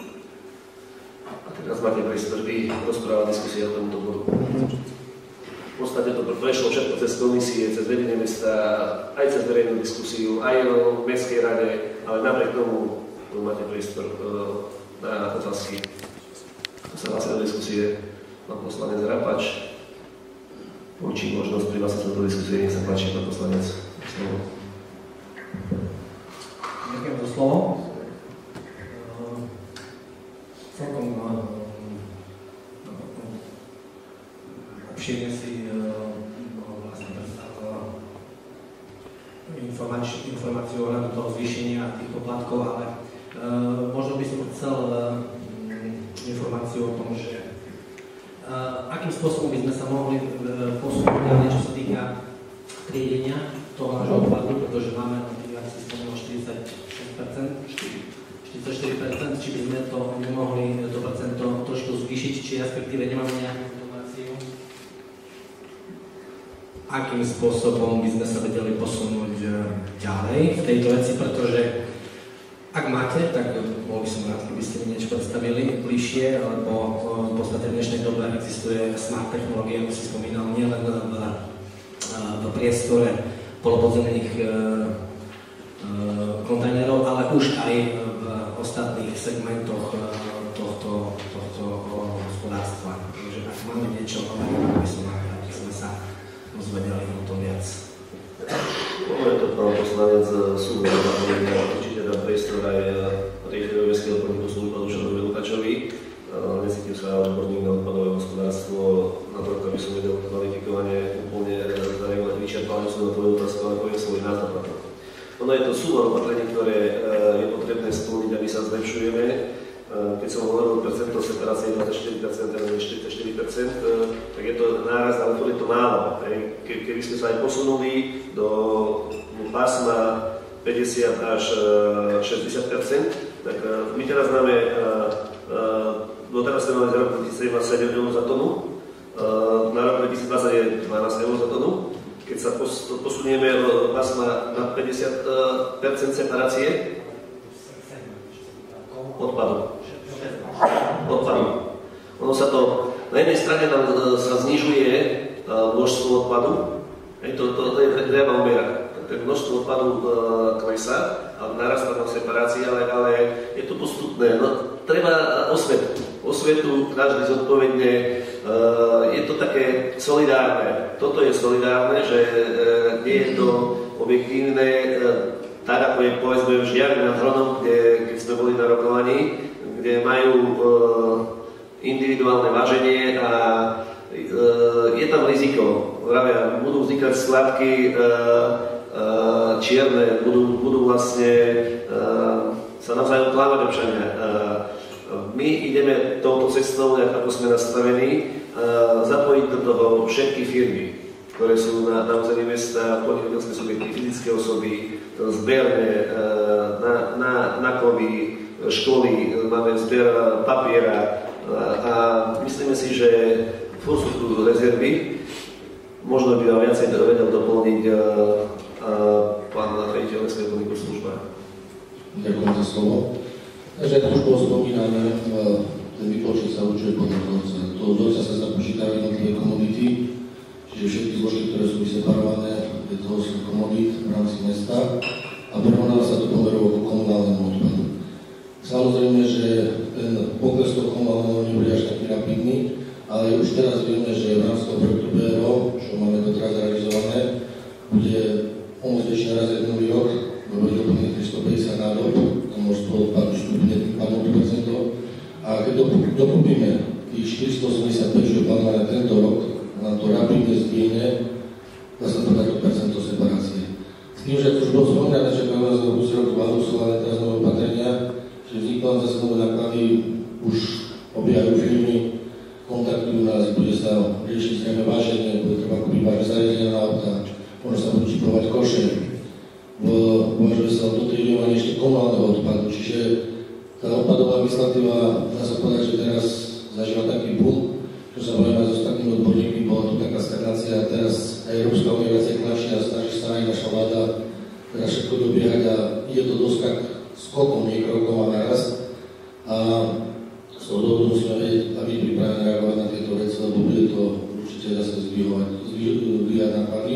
A teraz máte priestor vy rozprávať diskusie o tomto bodu. V podstate to prešlo všetko cez komisie, cez vedenie mesta, aj cez verejnú diskusiu, aj o mestskej rade, ale napriek tomu máte priestor na otázky. To sa hlásia do diskusie pán poslanec Rapač. Končím možnosť prihlásiť sa do diskusie, nech sa páči, pán poslanec. Slovo. Ďakujem za slovo. všimne si vlastne informáciu ohľadom toho zvýšenia tých poplatkov, ale možno by som chcel informáciu o tom, že akým spôsobom by sme sa mohli posunúť ďalej, čo sa týka triedenia toho nášho odpadu, pretože máme, ja si spomínal, štyridsaťšesť percent, štyridsaťštyri percent, či by sme to nemohli to percento trošku zvýšiť, či respektíve nemáme nejakú informáciu, akým spôsobom by sme sa vedeli posunúť ďalej v tejto veci, pretože ak máte, tak bol by som rád, keby ste mi niečo predstavili bližšie, lebo v podstate v dnešnej dobe existuje smart technológie, ako si spomínal, nielen v, v priestore polopodzemných kontajnerov, ale už aj v ostatných segmentoch tohto, tohto hospodárstva. Takže ak máme niečo, tak by som rád, aby sme sa dozvedeli o tom viac. Máme to pán poslanec Súbor, určite dá priestor aj riaditeľovi Mestského podniku Súbor Lučanovi Lukáčovi. Necítim sa odborník na odpadové hospodárstvo na to, aby som vedel kvalifikovane úplne zareagovať vyčerpávanie sú na tvoju otázku, ale poviem svoj názor na to. Ono je to súbor opatrení, ktoré je potrebné splniť, aby sa zlepšujeme. Keď som hovoril percento separácie dvadsaťštyri percent, štyridsaťštyri percent, tak je to náraz, ale to je to málo. Ke, keby sme sa aj posunuli do pásma päťdesiat až šesťdesiat percent, tak my teraz máme, doteraz sme mali za rok dvetisícsedemnásť sedem eur za tonu, na rok dvetisícdvadsať je dvanásť eur za tonu. Keď sa posunieme do pásma na päťdesiat percent separácie odpadu. odpadu. Ono sa to, na jednej strane nám sa znižuje množstvo odpadu, to, to, to je treba umerať. Množstvo odpadu klesá a narastá nám separácia, ale, ale je to postupné. No, treba osvetu. Osvetu, každý zodpovedne. Je to také solidárne. Toto je solidárne, že nie je to objektívne, tak ako je povedzme v Žiari nad Hronom, kde keď sme boli na rokovaní, kde majú e, individuálne váženie a e, je tam riziko. Vravia, budú vznikať skladky e, e, čierne, budú, budú vlastne e, sa navzájom plávať občania. E, my ideme touto cestou, ako sme nastavení, e, zapojiť do toho všetky firmy, ktoré sú na, na území mesta, podnikateľské subjekty, fyzické osoby, zberné, e, na, na, na kovy, školy, máme zber papiera a myslíme si, že furt sú tu rezervy. Možno by vám viacej vedel doplniť a, a pán riaditeľ Mestského podniku Služba. Ďakujem za slovo. Takže ako už bolo spomínané, ten výpočet sa určuje podľa vzorca. Do vzorca sa započítajú jednotlivé komodity, čiže všetky zložky, ktoré sú vyseparované, je to osem komodít v rámci mesta a porovnáva sa to pomerovo k komunálnemu odpadu. Samozrejme, že ten pokles toho komunálneho nebude až taký rapidný, ale už teraz vieme, že v rámci toho projektu bé er ó, čo máme doteraz realizované, bude o moc väčší naraz jednový rok, bude doplnených tristopäťdesiat nádob, to množstvo odpadu stupne padnúť percento. A keď dokupíme tých štyristoosemdesiatpäť, čo je plánované tento rok, nám to rapidne zdvihne, zase to takto percento separácie. S tým, že už bolo spomínané, že pre nás do budúci rok valúsované teraz nové opatrenia, že vznikla zase nové náklady, už objavujú firmy, kontaktujú nás, bude sa riešiť zrejme váženie, bude treba kúpiť vážne zariadenia na auta, môže sa budú čipovať koše, uvažuje sa o dotriedovanie ešte komunálneho odpadu, čiže tá odpadová legislatíva, dá sa povedať, že teraz zažíva taký boom, čo sa bojíme s ostatnými odborníkmi, bola tu taká stagnácia a teraz aj Európska únia viacej tlačí a snaží sa aj naša vláda teda všetko dobiehať a ide to dosť tak skokom, nie krokom a naraz. A z toho dôvodu musíme vedieť a byť pripravení reagovať na tieto veci, lebo bude to určite zase zdvihovať, zdvíjať náklady.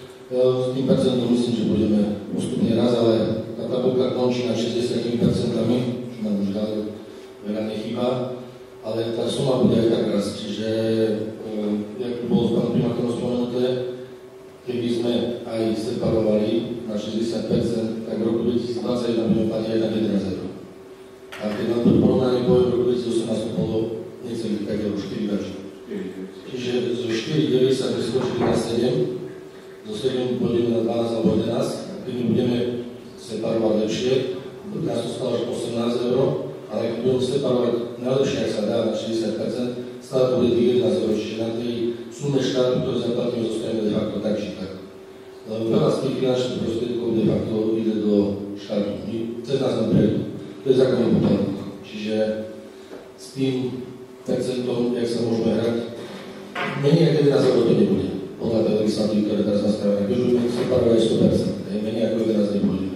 S tým percentom myslím, že budeme postupne raz, ale tá tabulka končí na šesťdesiat percent, čo nám už ďalej veľa nechýba, ale tá suma bude aj tak raz. Čiže, jak tu bolo s pánom primátorom spomenuté, keby sme aj separovali na šesťdesiat percent, tak v roku dvetisícdvadsaťjeden budeme platiť aj na jedenásť eur. A keď nám to porovnanie poviem, v roku dvetisícosemnásť bolo necelých päť eur, štyri račí. Čiže zo štyri deväť sa preskočili na sedem, zo sedem pôjdeme na dvanásť alebo jedenásť, keď my budeme separovať lepšie, nás to stalo až osemnásť eur, ale keď budeme separovať najlepšie, ak sa dá na šesťdesiat percent, stále to bude tých jedenásť eur, čiže na tej sume štátu, ktoré zaplatíme, zostaneme de facto tak či tak. Veľa z tých finančných prostriedkov de facto ide do štátu, cez nás nám prejdú, to je zákonný poplatník. Čiže s tým percentom, jak sa môžeme hrať, menej ako jedenásť eur to nebude. Podľa tej legislatívy, ktoré teraz nastavené, keď už budeme separovať sto percent, menej ako jedenásť nebude.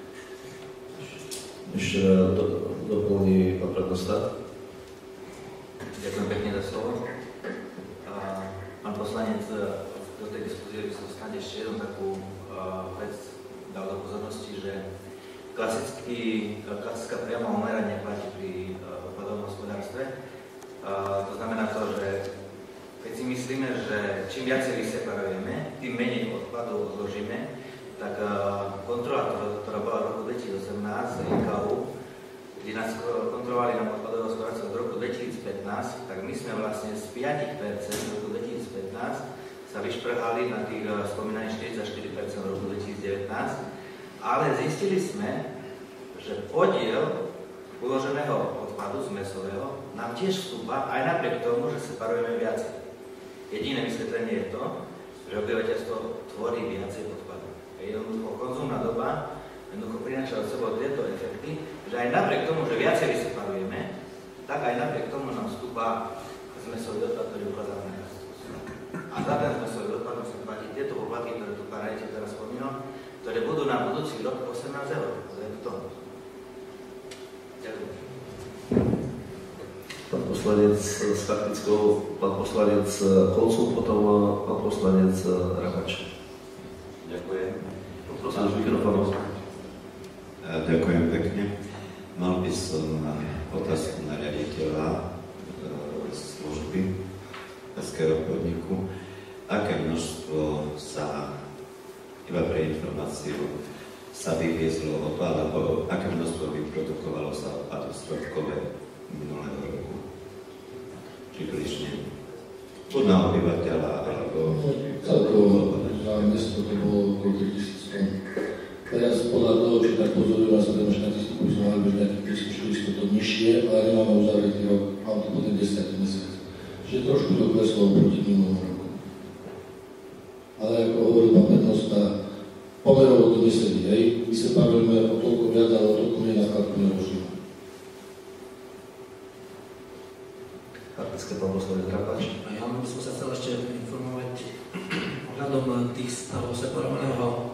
Ešte do, doplní pán prednosta. Ďakujem pekne za slovo. A, pán poslanec, do tej diskusie by som snad ešte jednu takú a, vec dal do pozornosti, že klasický, klasická priama umeranie platí pri odpadovom hospodárstve. A, to znamená to, že keď si myslíme, že čím viacej vyseparujeme, tým menej odpadov odložíme, tak uh, kontrola, ktorá, ktorá bola v roku dvetisícosemnásť í ká ú, kde nás kontrolovali na odpadové hospodárstvo od roku dvetisícpätnásť, tak my sme vlastne z päť percent v roku dvetisícpätnásť sa vyšprhali na tých uh, spomínaných štyridsaťštyri percent v roku dvetisícdevätnásť, ale zistili sme, že podiel uloženého odpadu zmesového nám tiež vstúpa aj napriek tomu, že separujeme viacej. Jediné vysvetlenie je to, že obyvateľstvo tvorí viacej odpadu. Jednoducho konzumná doba jednoducho prináša od sebou tieto efekty, že aj napriek tomu, že viacej vyseparujeme, tak aj napriek tomu nám vstúpa zmesový odpad, ktorý ukladáme na spôsob. A za ten zmesový odpad musíme platiť tieto poplatky, ktoré tu pán riaditeľ teraz spomínal, ktoré budú na budúci rok osemnásť eur. To Ďakujem. Pán poslanec s faktickou, pán poslanec Kolcov, potom pán poslanec Rabač. Ďakujem. Prosím, mikrofónu. Ďakujem pekne. Mal by som otázku na riaditeľa služby Mestského podniku. Aké množstvo sa, iba pre informáciu, sa vyviezlo odpad, alebo aké množstvo vyprodukovalo sa odpadu stropkové minulého roku? Približne. Buď na obyvateľa, alebo... Celkovo za mesto to bolo okolo tritisíc tón. Teraz podľa toho, či tak pozorujú na sebe štatistiku, by sme mali byť nejakých tristo štyristo tón nižšie, ale nemáme uzavretý rok, mám to potom desať mesiac. Čiže trošku to kleslo oproti minulému roku. Ale ako hovorí pán prednosta, pomerovo to nesedí, hej. My sa bavíme o toľko viac, ale o toľko menej nákladku nemožíme. Faktické pán poslanec Rabač. Ja by som sa chcel ešte informovať ohľadom tých stavov separovaného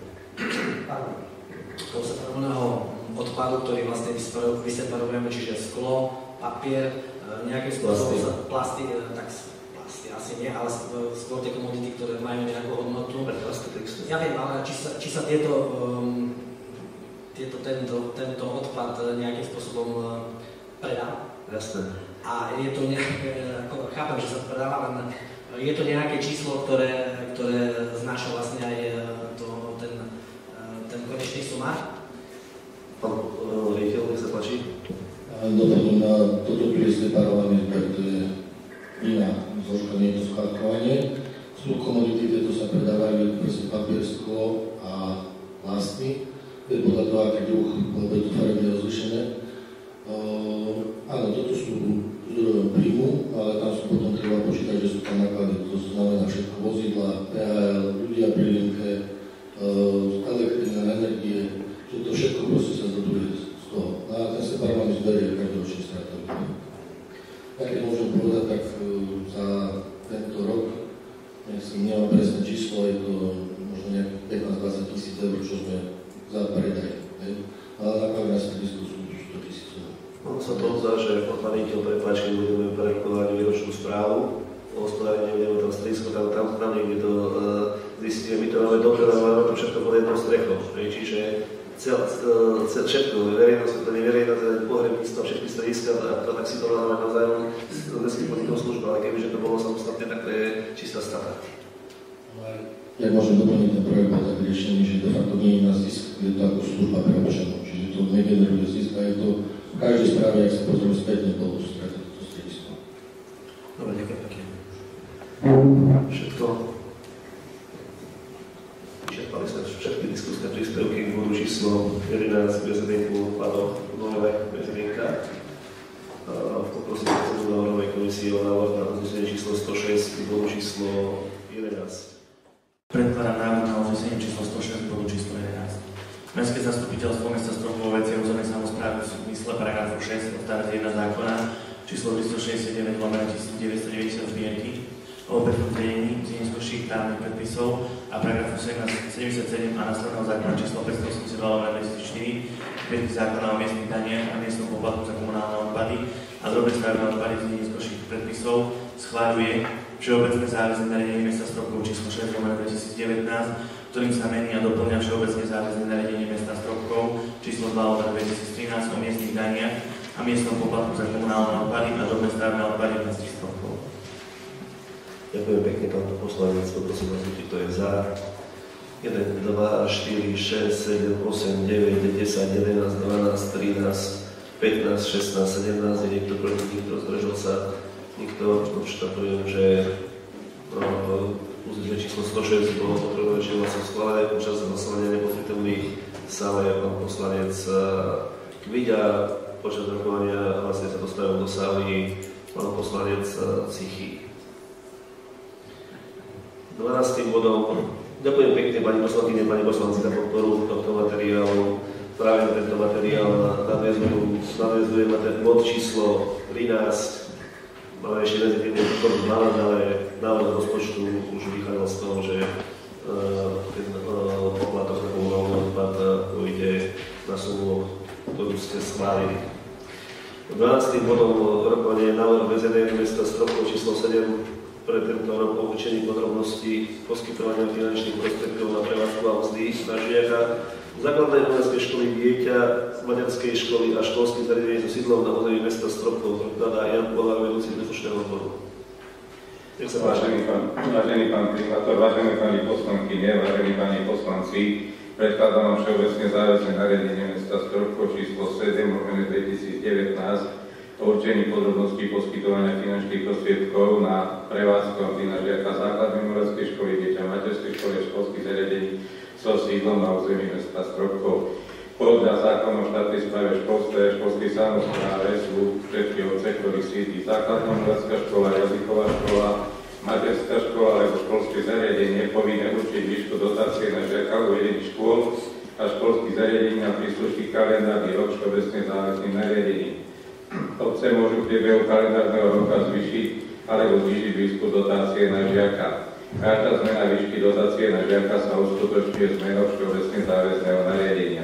toho separovaného odpadu, ktorý vlastne vyseparujeme, čiže sklo, papier, nejaké spôsobom plasty, tak plasty asi nie, ale skôr tie komodity, ktoré majú nejakú hodnotu. Ja viem, ale či sa, či sa tieto, um, tieto tento, tento odpad nejakým spôsobom predá. Jasné. A je to nejaké, ako chápem, že sa predáva, len je to nejaké číslo, ktoré, ktoré znáša vlastne aj to, ten, ten konečný sumár. Pán riaditeľ, nech sa páči. Doplním na toto, ktoré je separovanie, to je iná zložka, nie je to skladkovanie. Sú komodity, tieto sa predávajú presne papier, sklo a plasty. To je podľa toho, aký druh, lebo je to farebne rozlišené. Áno, toto sú zdrojom príjmu, ale tam sú potom treba počítať, že sú tam náklady. To znamená všetko vozidla, pé há el, ľudia pri linke, elektrina, energie, že to všetko proste sa zdobuje z toho. A ten separovaný zberie každoročný stratový. Tak keď môžem povedať, tak za tento rok, nech som nemám presné číslo, je to možno nejakých pätnásť až dvadsať tisíc eur, čo sme za predaj. Ale náklady na stredisko sú sto tisíc eur. Ono sa to zdá, že pod riaditeľ prepáčky budeme prekonať výročnú správu o hospodárení nebudeme tam stredisko, tam, tam, tam niekde to uh, zistíme, my to máme dobre, ale máme to všetko pod jednou strechou. Čiže cel, cel, všetko, verejnosť, to neverejnosť, pohrebníctvo, všetky strediska, a to tak si to máme navzájom s mestským podnikom služba, ale kebyže to bolo samostatné, tak to je čistá strata. Ja môžem doplniť ten projekt bol tak riešený, že de facto nie je na zisk, je to ako služba pre občanov, čiže to negeneruje zisk a je to v každej správe, ak sa pozrieme späť, nebolo to stratiť to stredisko. Dobre, ďakujem pekne. Všetko. Vyčerpali sme všetky diskusné príspevky k bodu číslo jedenásť bez zmienku odpadov nové bez zmienka. Poprosím predsedu návrhovej komisie o návrh na uznesenie číslo sto šesť k bodu číslo jedenásť. Predkladám návrh na uznesenie číslo sto šesť k bodu číslo jedenásť. Mestské zastupiteľstvo mesta Stropkov vo veci územnej samosprávy v zmysle paragrafu šesť odstavec jeden zákona číslo dvestošesťdesiatdeväť lomeno tisícdeväťstodeväťdesiatdeväť o opätnom zriadení zneskôrších právnych predpisov a paragrafu sedemdesiatsedem a následného zákona číslo päťstoosemdesiatdva lomeno dvetisícštyri predpis zákona o miestnych daniach a miestnom poplatku za komunálne odpady a drobné stavebné odpady z zneskôrších predpisov schváľuje Všeobecné záväzné nariadenie mesta Stropkov číslo šesť lomeno dvetisícdevätnásť, ktorým sa mení a doplňa Všeobecné záväzné nariadenie mesta Stropkov číslo dva lomeno dvetisíctrinásť o miestnych daniach a miestnom poplatku za komunálne odpady a drobné stavebné odpady v meste Stropkov. Ďakujem pekne, pán poslanec, poprosím vás, kto je za. jeden, dva, štyri, šesť, sedem, osem, deväť, desať, jedenásť, dvanásť, trinásť, pätnásť, šestnásť, sedemnásť, je niekto proti, nikto zdržal sa, nikto. Odštatujem, že uznesenie číslo sto šesť bolo potrebné väčšinou hlasov schválené, počas hlasovania nepotrebný v sále pán poslanec Kviďa, počas rokovania vlastne sa dostavil do sály pán poslanec Cichy. dvanástym bodom. Ďakujem pekne pani poslankyne, pani poslanci za podporu tohto materiálu. Práve na tento materiál nadväzuje bod číslo trinásť. Máme ešte nezitívne podporu dvanásť, ale návrh rozpočtu už vychádzal z toho, že uh, ten uh, poplatok na komunálny odpad pôjde na sumu, ktorú ste schválili. dvanástym bodom rokovania je návrh väzené mesta Stropkov číslo sedem pre tento rok o určení podrobností poskytovania finančných prostriedkov na prevádzku a mzdy na žiaka základnej umeleckej školy dieťa, materskej školy a školských zariadení so sídlom na území mesta Stropkov, predkladá Jan Polár, vedúci bezpečného odboru. Nech sa páči. Vážený pán, vážený pán primátor, vážené pani poslankyne, vážení páni poslanci, predkladám vám všeobecne záväzné nariadenie mesta Stropkov číslo sedem lomeno dvetisícdevätnásť o určení podrobností poskytovania finančných prostriedkov na prevádzku a mzdy na žiaka základnej umeleckej školy dieťa, materskej školy a školských zariadení so sídlom na území mesta Stropkov. Podľa zákona o štátnej správe školstva a školskej samospráve sú všetky obce, ktorých sídli základná umelecká škola, jazyková škola, materská škola alebo školské zariadenie povinné určiť výšku dotácie na žiaka uvedených škôl a školských zariadení na príslušný kalendárny rok všeobecne záväzným nariadením. Obce môžu v priebehu kalendárneho roka zvýšiť alebo znížiť výšku dotácie na žiaka. Každá zmena výšky dotácie na žiaka sa uskutočňuje zmenou všeobecne záväzného nariadenia.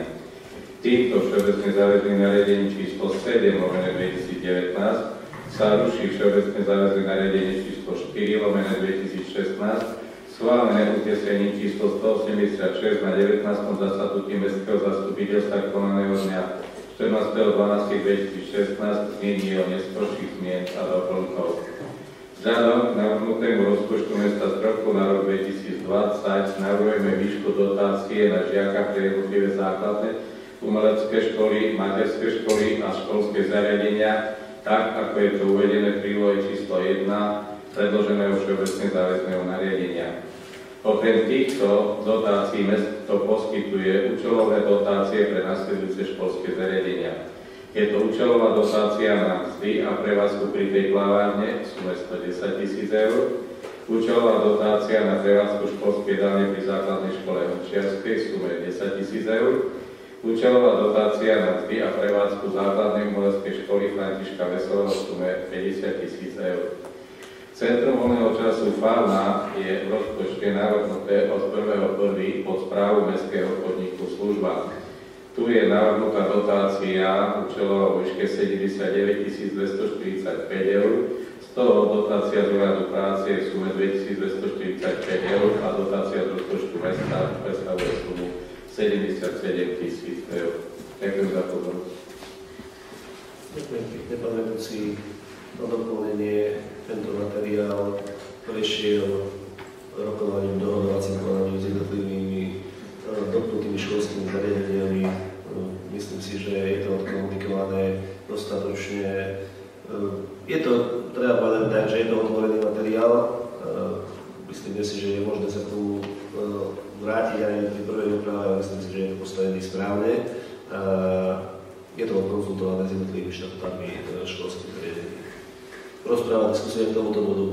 Týmto všeobecne záväzným nariadením číslo sedem lomeno dvetisícdevätnásť sa ruší všeobecne záväzné nariadenie číslo štyri lomeno dvetisícšestnásť, schválené uznesením číslo stoosemdesiatšesť na devätnástom zasadnutí Mestského zastupiteľstva konaného dňa štrnásteho dvanásteho dvetisícšestnásť znení o neskorších zmien a doplnkov. Vzhľadom k navrhnutému rozpočtu mesta Stropkov na rok dvetisícdvadsať navrhujeme výšku dotácie na žiaka pre jednotlivé základné umelecké školy, materské školy a školské zariadenia, tak ako je to uvedené v prílohe číslo jeden predloženého všeobecne záväzného nariadenia. Okrem týchto dotácií mesto poskytuje účelové dotácie pre nasledujúce školské zariadenia. Je to účelová dotácia na mzdy a prevádzku pri tej plávárne v sume stodesať tisíc eur, účelová dotácia na prevádzku školskej dane pri základnej škole Hončiarskej v sume desať tisíc eur, účelová dotácia na mzdy a prevádzku základnej umeleckej školy Františka Veselého v sume päťdesiat tisíc eur. Centrum voľného času Fauna je v rozpočte navrhnuté od prvého prvého pod správu mestského podniku Služba. Tu je navrhnutá dotácia účelová vo výške sedemdesiatdeväť tisíc dvestoštyridsaťpäť eur, z toho dotácia z úradu práce je v sume dvetisícdvestoštyridsaťpäť eur a dotácia z rozpočtu mesta predstavuje sumu sedemdesiatsedem tisíc eur. Ďakujem za pozornosť. Ďakujem pekne, pán vedúci. Na doplnenie tento materiál prešiel rokovaním dohodovacím konaním s jednotlivými dotknutými školskými zariadeniami. Myslím si, že je to odkomunikované dostatočne. Je to, treba povedať tak, že je to otvorený materiál. konzultované s jednotlivými štatutármi školských zariadení. Rozpráva diskusie k tomuto bodu.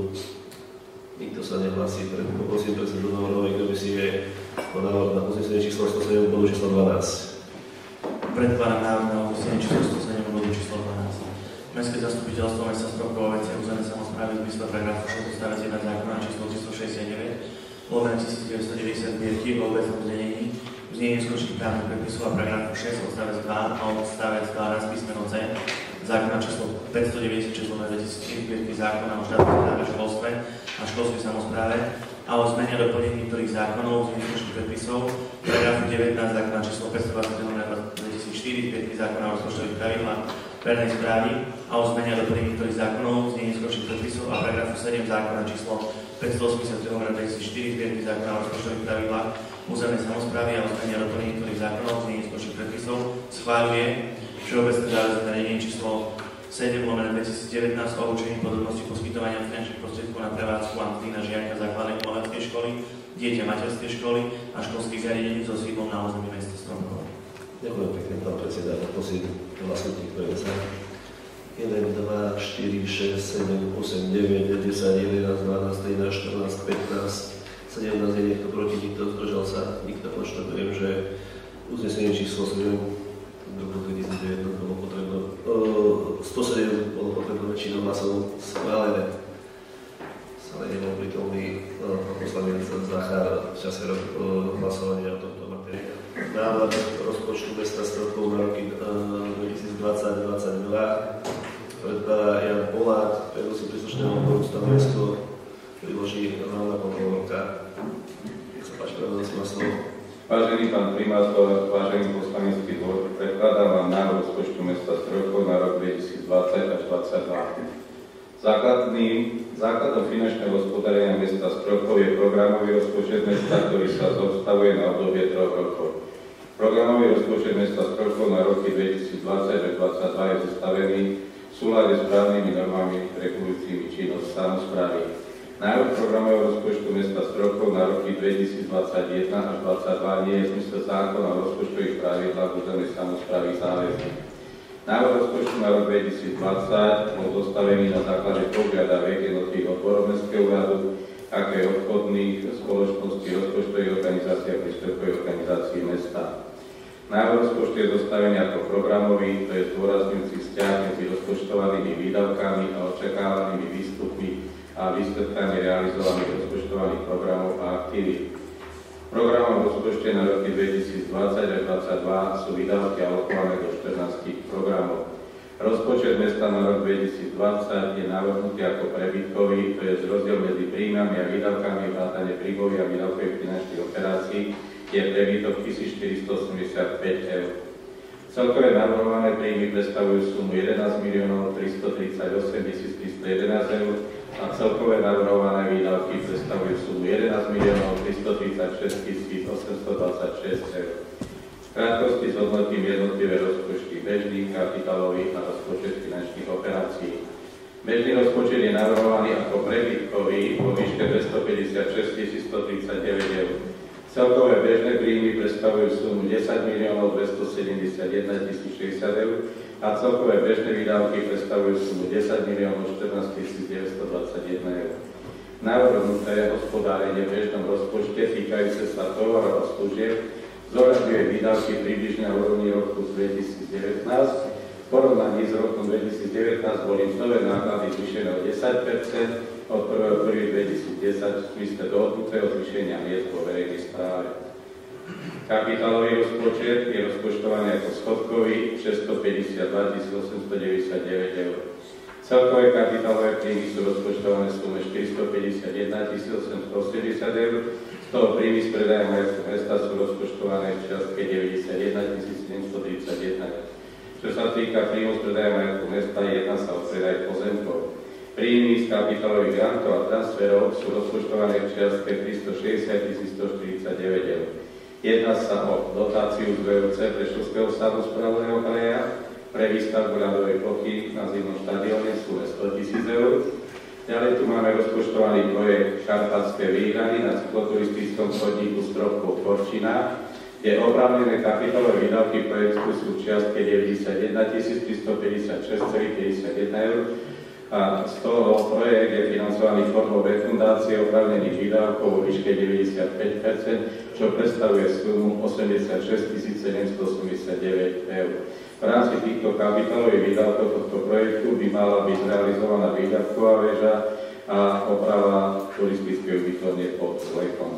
Nikto sa nehlasí. Poprosím predsedu návrhovej komisie o návrh na uznesenie číslo sto sedem bodu číslo dvanásť. Predkladám návrh na uznesenie číslo sto sedem bodu číslo dvanásť. Mestské zastupiteľstvo mesta Stropkova veci územnej samosprávy v zmysle paragrafu šesť odstavec jeden zákona číslo tristošesťdesiatdeväť lomeno devätnásťstodeväťdesiatpäť o obecnom znení v znení skutočných právnych predpisov a paragrafu šesť odstavec dva a odstavec dvanásť písmeno C zákona číslo päťstodeväťdesiatšesť lomeno dvetisícpäť zákona o štátnom práve školstve a školskej samospráve a o zmene a doplnení niektorých zákonov z skutočných predpisov paragrafu devätnásť zákona číslo päťstodvadsaťjeden lomeno dvetisícštyri zákona o rozpočtových pravidlách verejnej správy a o zmene a doplnení niektorých zákonov z skutočných predpisov a paragrafu sedem zákona číslo päťstoosemdesiattri lomeno dvetisícštyri zákona o rozpočtových pravidlách územnej samosprávy a o zmene a doplnení niektorých zákonov z skutočných predpisov schváľuje Všeobecné záväzné nariadenie číslo sedem lomeno dvetisícdevätnásť o určení podrobnosti poskytovania finančných prostriedkov na prevádzku a mzdy na žiaka základnej umeleckej školy, dieťa materskej školy a školských zariadení so sídlom na území mesta Stropkova. Ďakujem pekne, pán predseda. Poprosím hlasovník, ktoré sa jeden, dva, štyri, šesť, sedem, osem, deväť, desať, jedenásť, dvanásť, trinásť, štrnásť, pätnásť, sedemnásť, je niekto proti, nikto zdržal sa, nikto konštatujem, že uznesenie číslo sedem roku dvetisícdeväť bolo potrebno, sto sedem bolo potrebno väčšinou hlasov schválené. Ale nebol prítomný poslanec Zachár v čase hlasovania o tomto materiálu. Návrh rozpočtu mesta Stropkov na roky dvetisícdvadsať dvadsaťdva predkladá Jan Polák, vedúci príslušného odboru stanovisko priloží hlavná kontrolórka. Nech sa páči, pravda si má slovo. Vážený pán primátor, vážený poslanecký dvor, predkladám vám návrh rozpočtu mesta Stropkov na rok dvetisícdvadsať až dvadsaťdva. Základným, základom finančného hospodárenia mesta Stropkov je programový rozpočet mesta, ktorý sa zostavuje na obdobie troch rokov. Programový rozpočet mesta Stropkov na roky dvetisícdvadsať až dvadsaťdva je zostavený v súlade s právnymi normami regulujúcimi činnosť samosprávy. Návrh programového rozpočtu mesta Stropkov na roky dvetisícdvadsaťjeden až dvadsaťdva nie je v zmysle zákona o rozpočtových pravidlách územnej samosprávy záväzný. Návrh rozpočtu na rok dvetisícdvadsať bol zostavený na základe požiadaviek jednotlivých odborov mestského úradu, ako aj obchodných spoločností, rozpočtových organizácií a príspevkových organizácií mesta. Návrh rozpočtu je zostavený ako programový, to je zdôrazňujúci vzťah medzi rozpočtovanými výdavkami a očakávanými výstupmi a výsledkami realizovaných rozpočtovaných programov a aktivít. V programovom rozpočte na roky dvetisícdvadsať až dvadsaťdva sú výdavky alokované do štrnástich programov. Rozpočet mesta na rok dvetisícdvadsať je navrhnutý ako prebytkový, to je rozdiel medzi príjmami a výdavkami vrátane príjmových a výdavkových finančných operácií, je prebytok tisícštyristoosemdesiatpäť eur. Celkové navrhované príjmy predstavujú sumu jedenásť miliónov tristotridsaťosem tisíc tristojedenásť eur a celkové navrhované výdavky predstavujú sumu jedenásť miliónov tristotridsaťšesť tisíc osemstodvadsaťšesť eur. V krátkosti zhodnotím jednotlivé rozpočty bežných, kapitálových a rozpočet finančných operácií. Bežný rozpočet je navrhovaný ako prebytkový vo výške dvestopäťdesiatšesť tisíc stotridsaťdeväť eur. Celkové bežné príjmy predstavujú sumu desať miliónov dvestosedemdesiatjeden tisíc šesťdesiat eur a celkové bežné výdavky predstavujú sumu desať miliónov štrnásť tisíc deväťstodvadsaťjeden eur. Navrhnuté hospodárenie v bežnom rozpočte týkajúce sa tovarov a služieb zohľadňuje výdavky približne na úrovni roku dvetisícdevätnásť. V porovnaní s rokom dvetisícdevätnásť boli mzdové náklady zvýšené o desať percent od prvého prvého dvetisícdesať v zmysle dohodnutého zvýšenia miest vo verejnej správe. Kapitálový rozpočet je rozpočtovaný ako schodkový šesťstopäťdesiatdva tisíc osemstodeväťdesiatdeväť eur. Celkové kapitálové príjmy sú rozpočtované v sume štyristopäťdesiatjeden tisíc osemstoosemdesiat eur, z toho príjmy z predaja majetku mesta sú rozpočtované v čiastke deväťdesiatjeden tisíc sedemstotridsaťjeden eur. Čo sa týka príjmu z predaja majetku mesta, jedná sa o predaj pozemkov. Príjmy z kapitálových grantov a transferov sú rozpočtované v čiastke tristošesťdesiat tisíc stoštyridsaťdeväť eur. Jedná sa o dotáciu z vé ó cé pre školského samosprávneho kraja, pre výstavbu ľadovej plochy na zimnom štadióne v sume sto tisíc eur. Ďalej tu máme rozpočtovaný projekt Karpatské výhrady na cykloturistickom chodníku Stropkov Tvorčina. Tie oprávnené kapitálové výdavky projektu sú v čiastke deväťdesiatjeden tisíc tristopäťdesiatšesť celá päťdesiatjeden eur a z toho projekt je financovaný formou refundácie oprávnených výdavkov vo výške deväťdesiatpäť percent, čo predstavuje sumu osemdesiatšesť tisíc sedemstoosemdesiatdeväť eur. V rámci týchto kapitálových výdavkov tohto projektu by mala byť zrealizovaná výdavková väža a oprava turistickej ubytovne pod Lekom.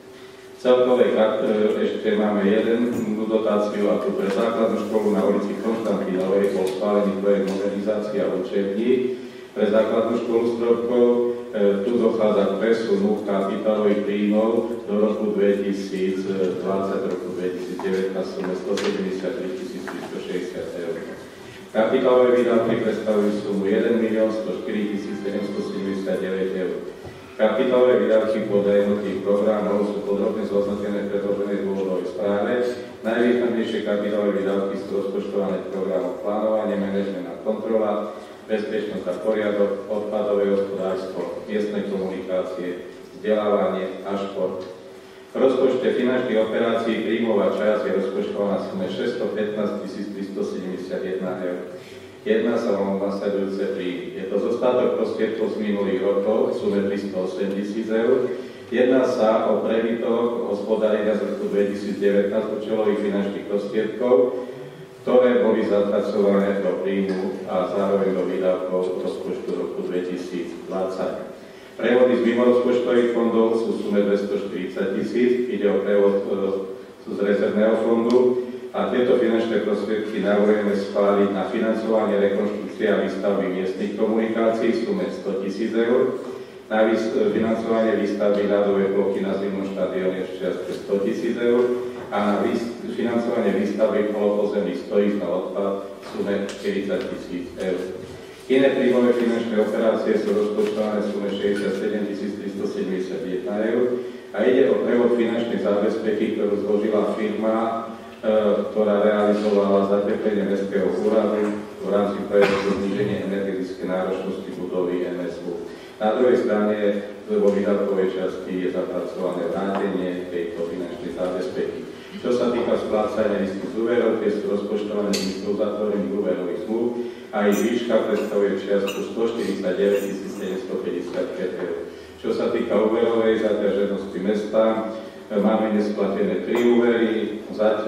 Celkové ešte máme jednu dotáciu a tu pre základnú školu na ulici Konštantínovej bol schválený projekt modernizácia učební. Pre základnú školu Stropkov e, tu dochádza k presunu kapitálových príjmov do roku dvetisícdvadsať, roku dvetisícdevätnásť sume stosedemdesiattri tisíc tristošesťdesiat eur. Kapitálové výdavky predstavujú sumu jeden milión stoštyri tisíc sedemstosedemdesiatdeväť eur. Kapitálové výdavky podľa jednotlivých programov sú podrobne zoznačené v predloženej dôvodovej správe. Najvýznamnejšie kapitálové výdavky sú rozpočtované v programoch plánovanie, manažment a kontrola, bezpečnosť a poriadok, odpadové hospodárstvo, miestne komunikácie, vzdelávanie a šport. V rozpočte finančných operácií príjmová časť je rozpočtovaná v sume šesťstopätnásť tisíc tristosedemdesiatjeden eur. Jedná sa o nasledujúce príjmy. Je to zostatok prostriedkov z minulých rokov v sume tristoosem tisíc eur. Jedná sa o prebytok hospodárenia z roku dvetisícdevätnásť účelových finančných prostriedkov, ktoré boli zapracované do príjmu a zároveň do výdavkov rozpočtu roku dvetisícdvadsať. Prevody z mimorozpočtových fondov sú v sume dvestoštyridsať tisíc, ide o prevod z rezervného fondu a tieto finančné prostriedky navrhujeme schváliť na financovanie rekonštrukcie a výstavby miestnych komunikácií v sume sto tisíc eur, na financovanie výstavby ľadovej plochy na zimnom štadióne v čiastke sto tisíc eur a na financovanie výstavby polopozemných stojíc na odpad v sume štyridsať tisíc eur. Iné príjmové finančné operácie sú rozpočtované v sume šesťdesiatsedem tisíc tristosedemdesiatjeden eur a ide o prevod finančnej zábezpeky, ktorú zložila firma, e, ktorá realizovala zateplenie mestského úradu v rámci projektu zníženie energetickej náročnosti budovy em es ú. Na druhej strane vo výdavkovej časti je zapracované vrátenie tejto finančnej zábezpeky. Čo sa týka splácania istých úverov, tie sú rozpočtované zmyslu zatvorených úverových zmluv a ich výška predstavuje čiastku stoštyridsaťdeväť tisíc sedemstopäťdesiatpäť eur. Čo sa týka úverovej zaťaženosti mesta, máme nesplatené tri úvery,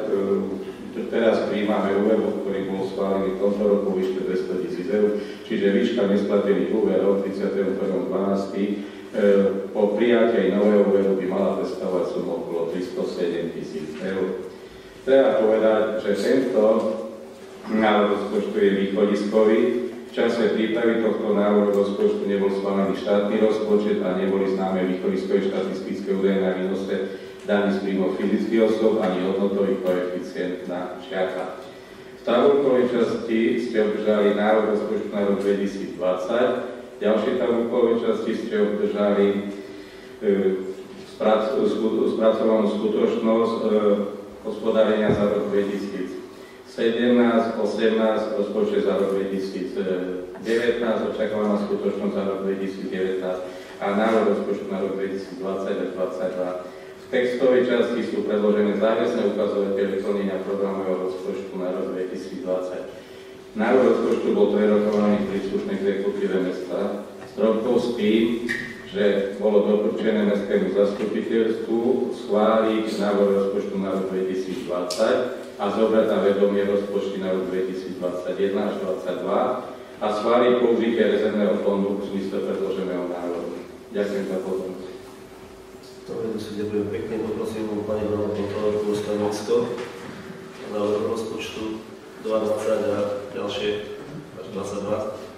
teraz prijímame úver, ktorý bol schválený v tomto roku výške dvesto tisíc eur, čiže výška nesplatených úverov tridsiateho prvého decembra po prijatí nového úveru by mala predstavovať sumu okolo tristosedem tisíc eur. Treba povedať, že tento návrh rozpočtu je východiskový. V čase prípravy tohto návrhu rozpočtu nebol schválený štátny rozpočet a neboli známe východiskové štatistické údaje na výnose daní z príjmov fyzických osôb ani hodnotový koeficient na žiaka. V tabulkovej časti ste obdržali návrh rozpočtu na rok dvetisícdvadsať. V ďalšej tabulkovej časti ste obdržali e, sprac, spracovanú skutočnosť e, hospodárenia za rok dvetisícsedemnásť osemnásť, rozpočet za rok dvetisícdevätnásť, očakávaná skutočnosť za rok dvetisícdevätnásť a návrh rozpočtu na rok dvetisícdvadsať a dvadsaťdva. V textovej časti sú predložené záväzné ukazovatele plnenia programového rozpočtu na rok dvetisícdvadsať. Návrh rozpočtu bol prerokovaný v príslušnej exekutíve mesta Stropkov s tým, že bolo doporučené mestskému zastupiteľstvu schváliť návrh rozpočtu na rok dvetisícdvadsať a zobrať na vedomie rozpočty na rok dvetisícdvadsaťjeden až dvadsaťdva a schváliť použitie rezervného fondu v zmysle predloženého návrhu. Ďakujem za pozornosť. Dobre, si ďakujem pekne, poprosím pani hlavnú kontrolórku o stanovisko na návrh rozpočtu dvadsať a ďalšie až dvadsaťdva.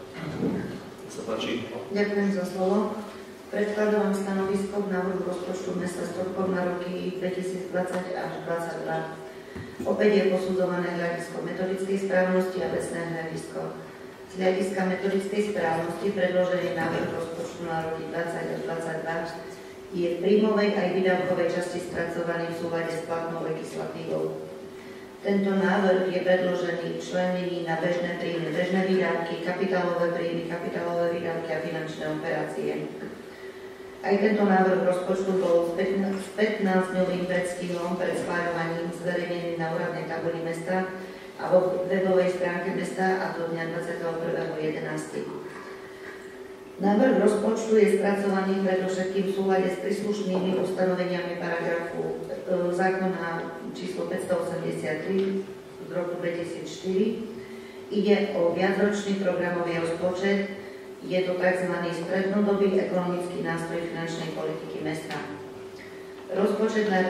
Sa páči. Ďakujem za slovo. Predkladám stanovisko k návrhu rozpočtu mesta Stropkov na roky dvetisícdvadsať až dvadsaťdva. Opäť je posudzované hľadisko metodickej správnosti a vecné hľadisko. Z hľadiska metodickej správnosti predložený návrh rozpočtu na roky dvadsať až dvadsaťdva je v príjmovej aj výdavkovej časti spracovaný v súlade s platnou legislatívou. Tento návrh je predložený v členení na bežné príjmy, bežné výdavky, kapitálové príjmy, kapitálové výdavky a finančné operácie. Aj tento návrh rozpočtu bol s pätnásťdňovým predstihom pred schváľovaním zverejnený na úradnej tabuli mesta a vo webovej stránke mesta, a to dňa dvadsiateho prvého jedenásteho Návrh rozpočtu je spracovaný predovšetkým v súlade s príslušnými ustanoveniami paragrafu e, zákona číslo päťstoosemdesiattri z roku dvetisícštyri. Ide o viacročný programový rozpočet. Je to tzv. Strednodobý ekonomický nástroj finančnej politiky mesta. Rozpočet na, e,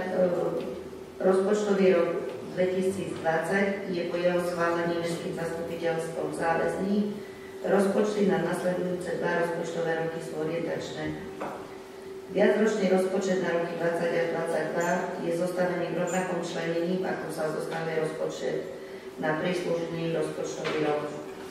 rozpočtový rok dvetisícdvadsať je po jeho schválení mestským zastupiteľstvom záväzný. Rozpočty na nasledujúce dva rozpočtové roky sú orientačné. Viacročný rozpočet na roky dvadsať až dvadsaťdva je zostavený v rovnakom členení, ako sa zostavuje rozpočet na príslušný rozpočtový rok.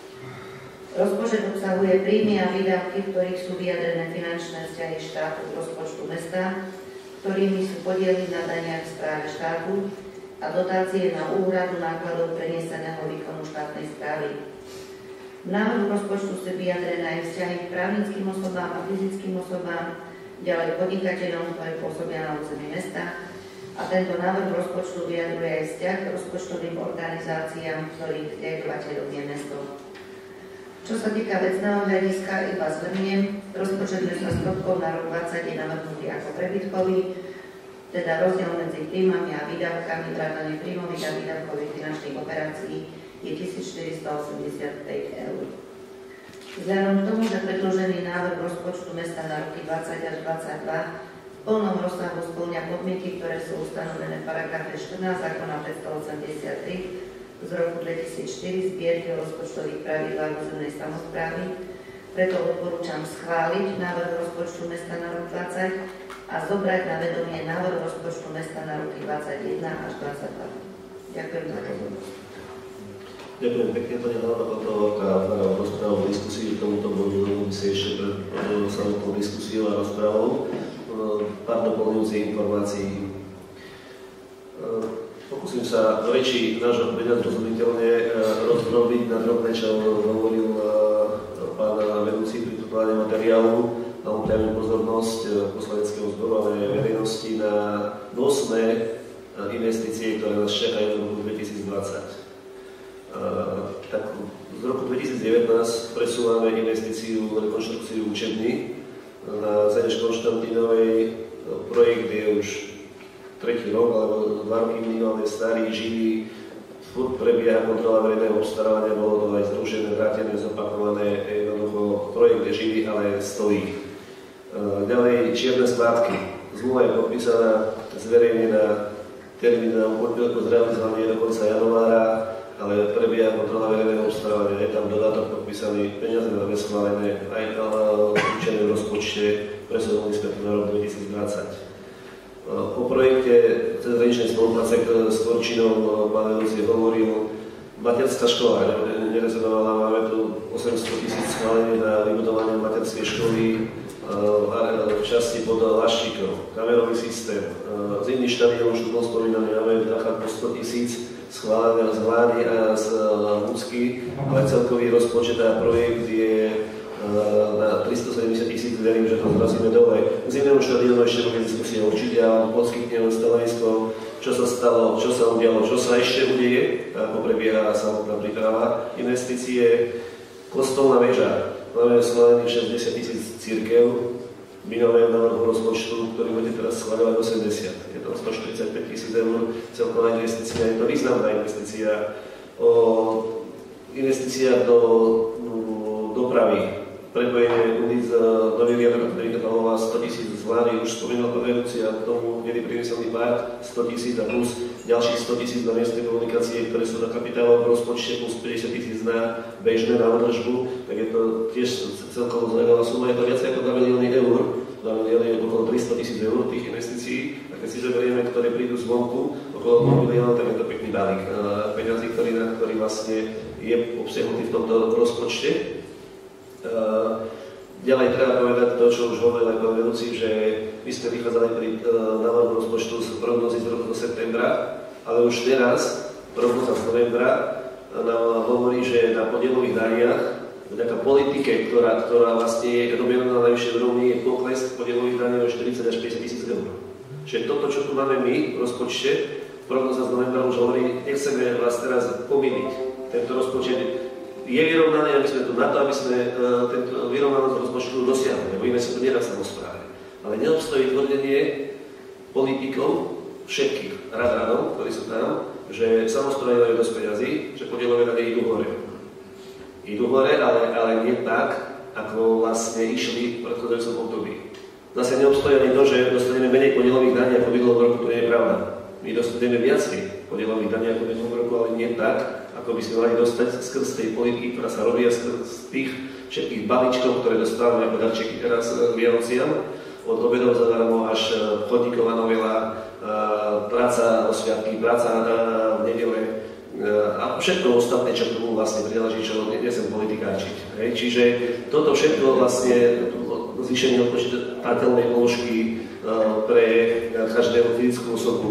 Rozpočet obsahuje príjmy a výdavky, v ktorých sú vyjadrené finančné vzťahy štátu z rozpočtu mesta, ktorými sú podiely na daniach v správe štátu a dotácie na úhradu nákladov preneseného výkonu štátnej správy. V návrhu rozpočtu sú vyjadrené aj vzťahy k právnickým osobám a fyzickým osobám, ďalej podnikateľom, ktorí pôsobia na území mesta, a tento návrh rozpočtu vyjadruje aj vzťah k rozpočtovým organizáciám, ktorých riadovateľom je mesto. Čo sa týka vecného hľadiska, iba zhrniem, rozpočet mesta Stropkov na rok dvadsať je navrhnutý ako prebytkový, teda rozdiel medzi príjmami a výdavkami, vrátane príjmových a výdavkových finančných operácií je tisícštyristoosemdesiatpäť eur. Vzhľadom k tomu, že predložený návrh rozpočtu mesta na roky dvadsať až dvadsaťdva v plnom rozsahu spĺňa podmienky, ktoré sú ustanovené v paragrafe štrnásť zákona päťstoosemdesiattri z roku dvetisícštyri zbierky o rozpočtových pravidlách územnej samosprávy, preto odporúčam schváliť návrh rozpočtu mesta na rok dvadsať a zobrať na vedomie návrh rozpočtu mesta na roky dvadsaťjeden až dvadsaťdva. Ďakujem za pozornosť. Ďakujem pekne, pani hlavná kontrolórka, otváram rozprávu v diskusii k tomuto bodu, veľmi si ešte pred samotnou diskusiou a rozprávou. Pár doplňujúcich informácií. Pokúsim sa reči nášho vedia zrozumiteľne rozdrobiť na drobné, čo hovoril pán vedúci pri podkladaní materiálu, a upriamím pozornosť poslaneckého zboru, ale aj verejnosti na nosné investície, ktoré nás čakajú v roku dvetisícdvadsať. Tak z roku dvetisícdevätnásť presúvame investíciu rekonštrukciu učební na Zenež Konštantínovej. Projekt je už tretí rok, alebo dva roky minimálne starý, živý. Furt prebieha kontrola verejného obstarávania, bolo to aj zrušené, vrátené, zopakované. Jednoducho projekt je živý, ale stojí. Ďalej čierne splátky. Zmluva je podpísaná, zverejnená, termín na zrealizovanie do konca januára, ale prebieha kontrola verejného obstarávania. Je tam dodatok podpísaný, peniaze máme schválené, aj určené v rozpočte, presunuli sme na rok dvetisícdvadsať. O projekte cezhraničnej spolupráce s Tvorčinou pán vedúci hovoril. Materská škola nerezonovala, máme tu osemsto tisíc schválení na vybudovanie materskej školy v časti pod Laštíkom, kamerový systém. Zimný štadión už tu bol spomínaný, máme dvakrát po sto tisíc schválené z vlády a z Ľudsky, ale celkový rozpočet a projekt je na tristosedemdesiat tisíc, verím, že to zrazíme dole. Z iného štadiónu ešte bude diskusia určite, ale poskytnem stanovisko, čo sa stalo, čo sa udialo, čo sa ešte udeje, ako prebieha samotná príprava investície. Kostolná väža, máme schválených šesťdesiat tisíc cirkev, minulého návrhu rozpočtu, ktorý bude teraz schváľovať osemdesiat. Je to stoštyridsaťpäť tisíc eur, celková investícia, je to významná investícia. O investícia do dopravy, prepojenie ulic Nový Riadok, ktorý kapaloval sto tisíc z vlády, už spomínal pán vedúci, a k tomu vtedy priemyselný park sto tisíc a plus ďalších sto tisíc na miestne komunikácie, ktoré sú na kapitálovom rozpočte, plus päťdesiat tisíc na bežné na údržbu, tak je to tiež celkovo zaujímavá suma, je to viac ako dva milióny eur, dva milióny okolo tristo tisíc eur tých investícií, a keď si zoberieme, ktoré prídu zvonku, okolo dva milióna, tak je to pekný balík peňazí, ktorý, ktorý vlastne je obsiahnutý v tomto rozpočte. Uh, ďalej treba povedať to, čo už hovoril aj pán vedúci, že my sme vychádzali pri uh, návrhu rozpočtu z prognozy z roku do septembra, ale už teraz prognoza z novembra nám hovorí, že na podielových daniach vďaka politike, ktorá, ktorá vlastne je dominantná na najvyššej úrovni, je pokles podielových daní že toto, čo tu máme my v rozpočte, prognoza z novembra už hovorí, nechceme vás teraz pomýliť. Tento rozpočet je vyrovnaný, aby sme tu na to, aby sme uh, tento vyrovnanosť rozpočtu dosiahli, lebo iné sa to nedá samospráve. Ale neobstojí tvrdenie politikov, všetkých rad radov, ktorí sú tam, že samosprávy majú dosť peňazí, že podielové dane idú hore. Idú hore, ale, ale nie tak, ako vlastne išli v predchádzajúcom období. Zase neobstojí ani to, že dostaneme menej podielových daní ako v minulom roku, to nie je pravda. My dostaneme viacej podielových daní ako v minulom roku, ale nie tak, ako by sme mali dostať skrz tej politiky, ktorá sa robí a skrz tých všetkých balíčkov, ktoré dostávame ako darčeky teraz k Vianociam, od obedov zadarmo až chodníková novela, práca o sviatky, práca v nedele a všetko ostatné, čo k tomu vlastne prináleží, čo nesem politikáčiť. Hej. Čiže toto všetko vlastne zvýšenie odpočítateľnej položky pre každého fyzickú osobu.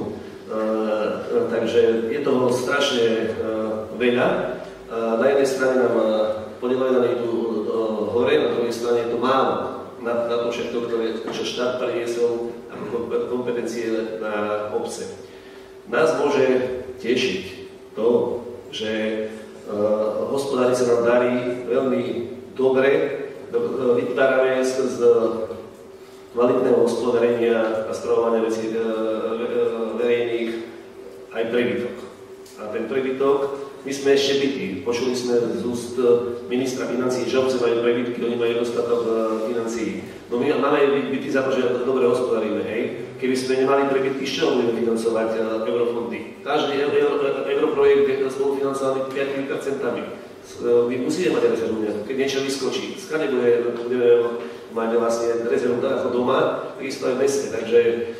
Takže je toho strašne veľa. Na jednej strane nám podielové dane idú hore, na druhej strane je to málo na, na to všetko, ktoré, čo štát priniesol ako kompetencie na obce. Nás môže tešiť to, že uh, hospodári sa nám darí veľmi dobre, do, vytvárame skrz kvalitného hospodárenia a spravovania vecí uh, verejných aj prebytok. A ten prebytok, my sme ešte bytí. Počuli sme z úst ministra financií, že obce majú prebytky, oni majú dostatok financií. No my máme byť bytí za to, že dobre hospodárime, hej. Keby sme nemali prebytky, z čoho budeme financovať eurofondy? Každý euro, europrojekt je spolufinancovaný päť percent. My musíme mať rezervu, keď niečo vyskočí. Skade bude, budeme mať vlastne rezervu ako doma, takisto aj v meste. Takže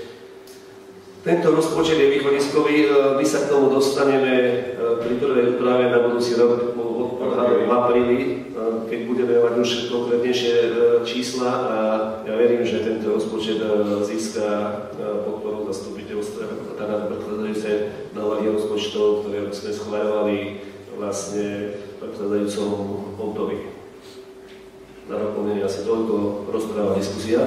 tento rozpočet je východiskový, my sa k tomu dostaneme pri prvej úprave na budúci rok v apríli, keď budeme mať už konkrétnejšie čísla a ja verím, že tento rozpočet získa podporu zastupiteľstva teda predchádzajúce návrhy rozpočtov, ktoré sme schváľovali vlastne v predchádzajúcom období. Na doplnenie asi toľko rozpráva diskusia.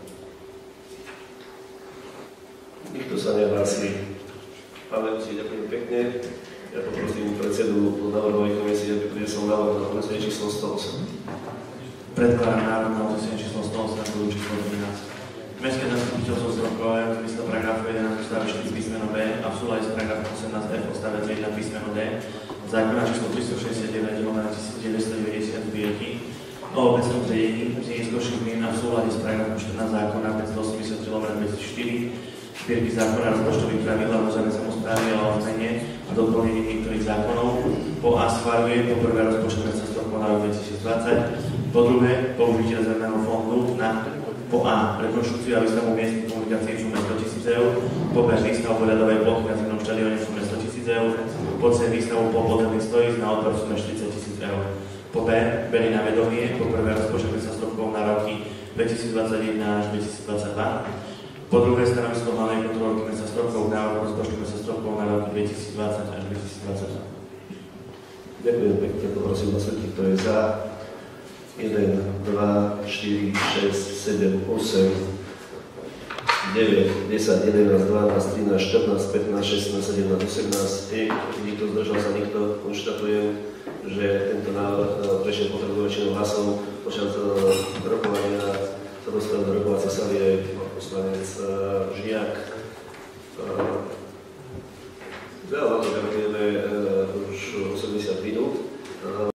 Nikto sa nehlási. Pán vedúci, ďakujem pekne. Ja poprosím predsedu návrhovej komisie, aby priniesol návrh na uznesenie číslo sto osem. Predkladám návrh na uznesenie číslo sto osem, ako číslo trinásť. Mestské zastupiteľstvo Zrokové, v zmysle paragrafu jedenásť odstavec štyri písmeno B a v súlade s paragrafom osemnásť F odstavec jeden písmeno D zákona číslo tristošesťdesiatdeväť lomeno devätnásťstodeväťdesiatdeväť o obecnom zriadení Znieskoších zmien a v súlade s paragrafom štrnásť zákona päťstoosemdesiattri lomeno dvetisícštyri zbierky zákona rozpočtových pravidel o územnej samosprávy a o zmene a doplnení niektorých zákonov. Po A schváľuje po prvé rozpočet mesta Stropkov na rok dvetisícdvadsať, po druhé použitie rezervného fondu na po A rekonštrukciu a výstavbu miestnych komunikácií v sume sto tisíc eur, po B výstavbu ľadovej plochy na zimnom štadióne v sume sto tisíc eur, po C výstavbu pohodlných stojíc na odbor v sume štyridsať tisíc eur. Po B berie na vedomie po prvé rozpočet mesta Stropkov na roky dvetisícdvadsaťjeden až dvetisícdvadsaťdva. Po druhé stanovisko hlavnej kontrolky mesta Stropkov na návrhu rozpočtu mesta Stropkov na roky dvetisícdvadsať až dvetisícdvadsaťdva. Ďakujem pekne, poprosím vás, kto je za. jeden, dva, štyri, šesť, sedem, osem, deväť, desať, jedenásť, dvanásť, trinásť, štrnásť, pätnásť, šestnásť, sedemnásť, osemnásť. Nikto zdržal sa, nikto. Konštatujem, že tento návrh prešiel potrebnú väčšinu hlasov. Počas rokovania sa dostal do rokovacej sály aj poslanec Žiak.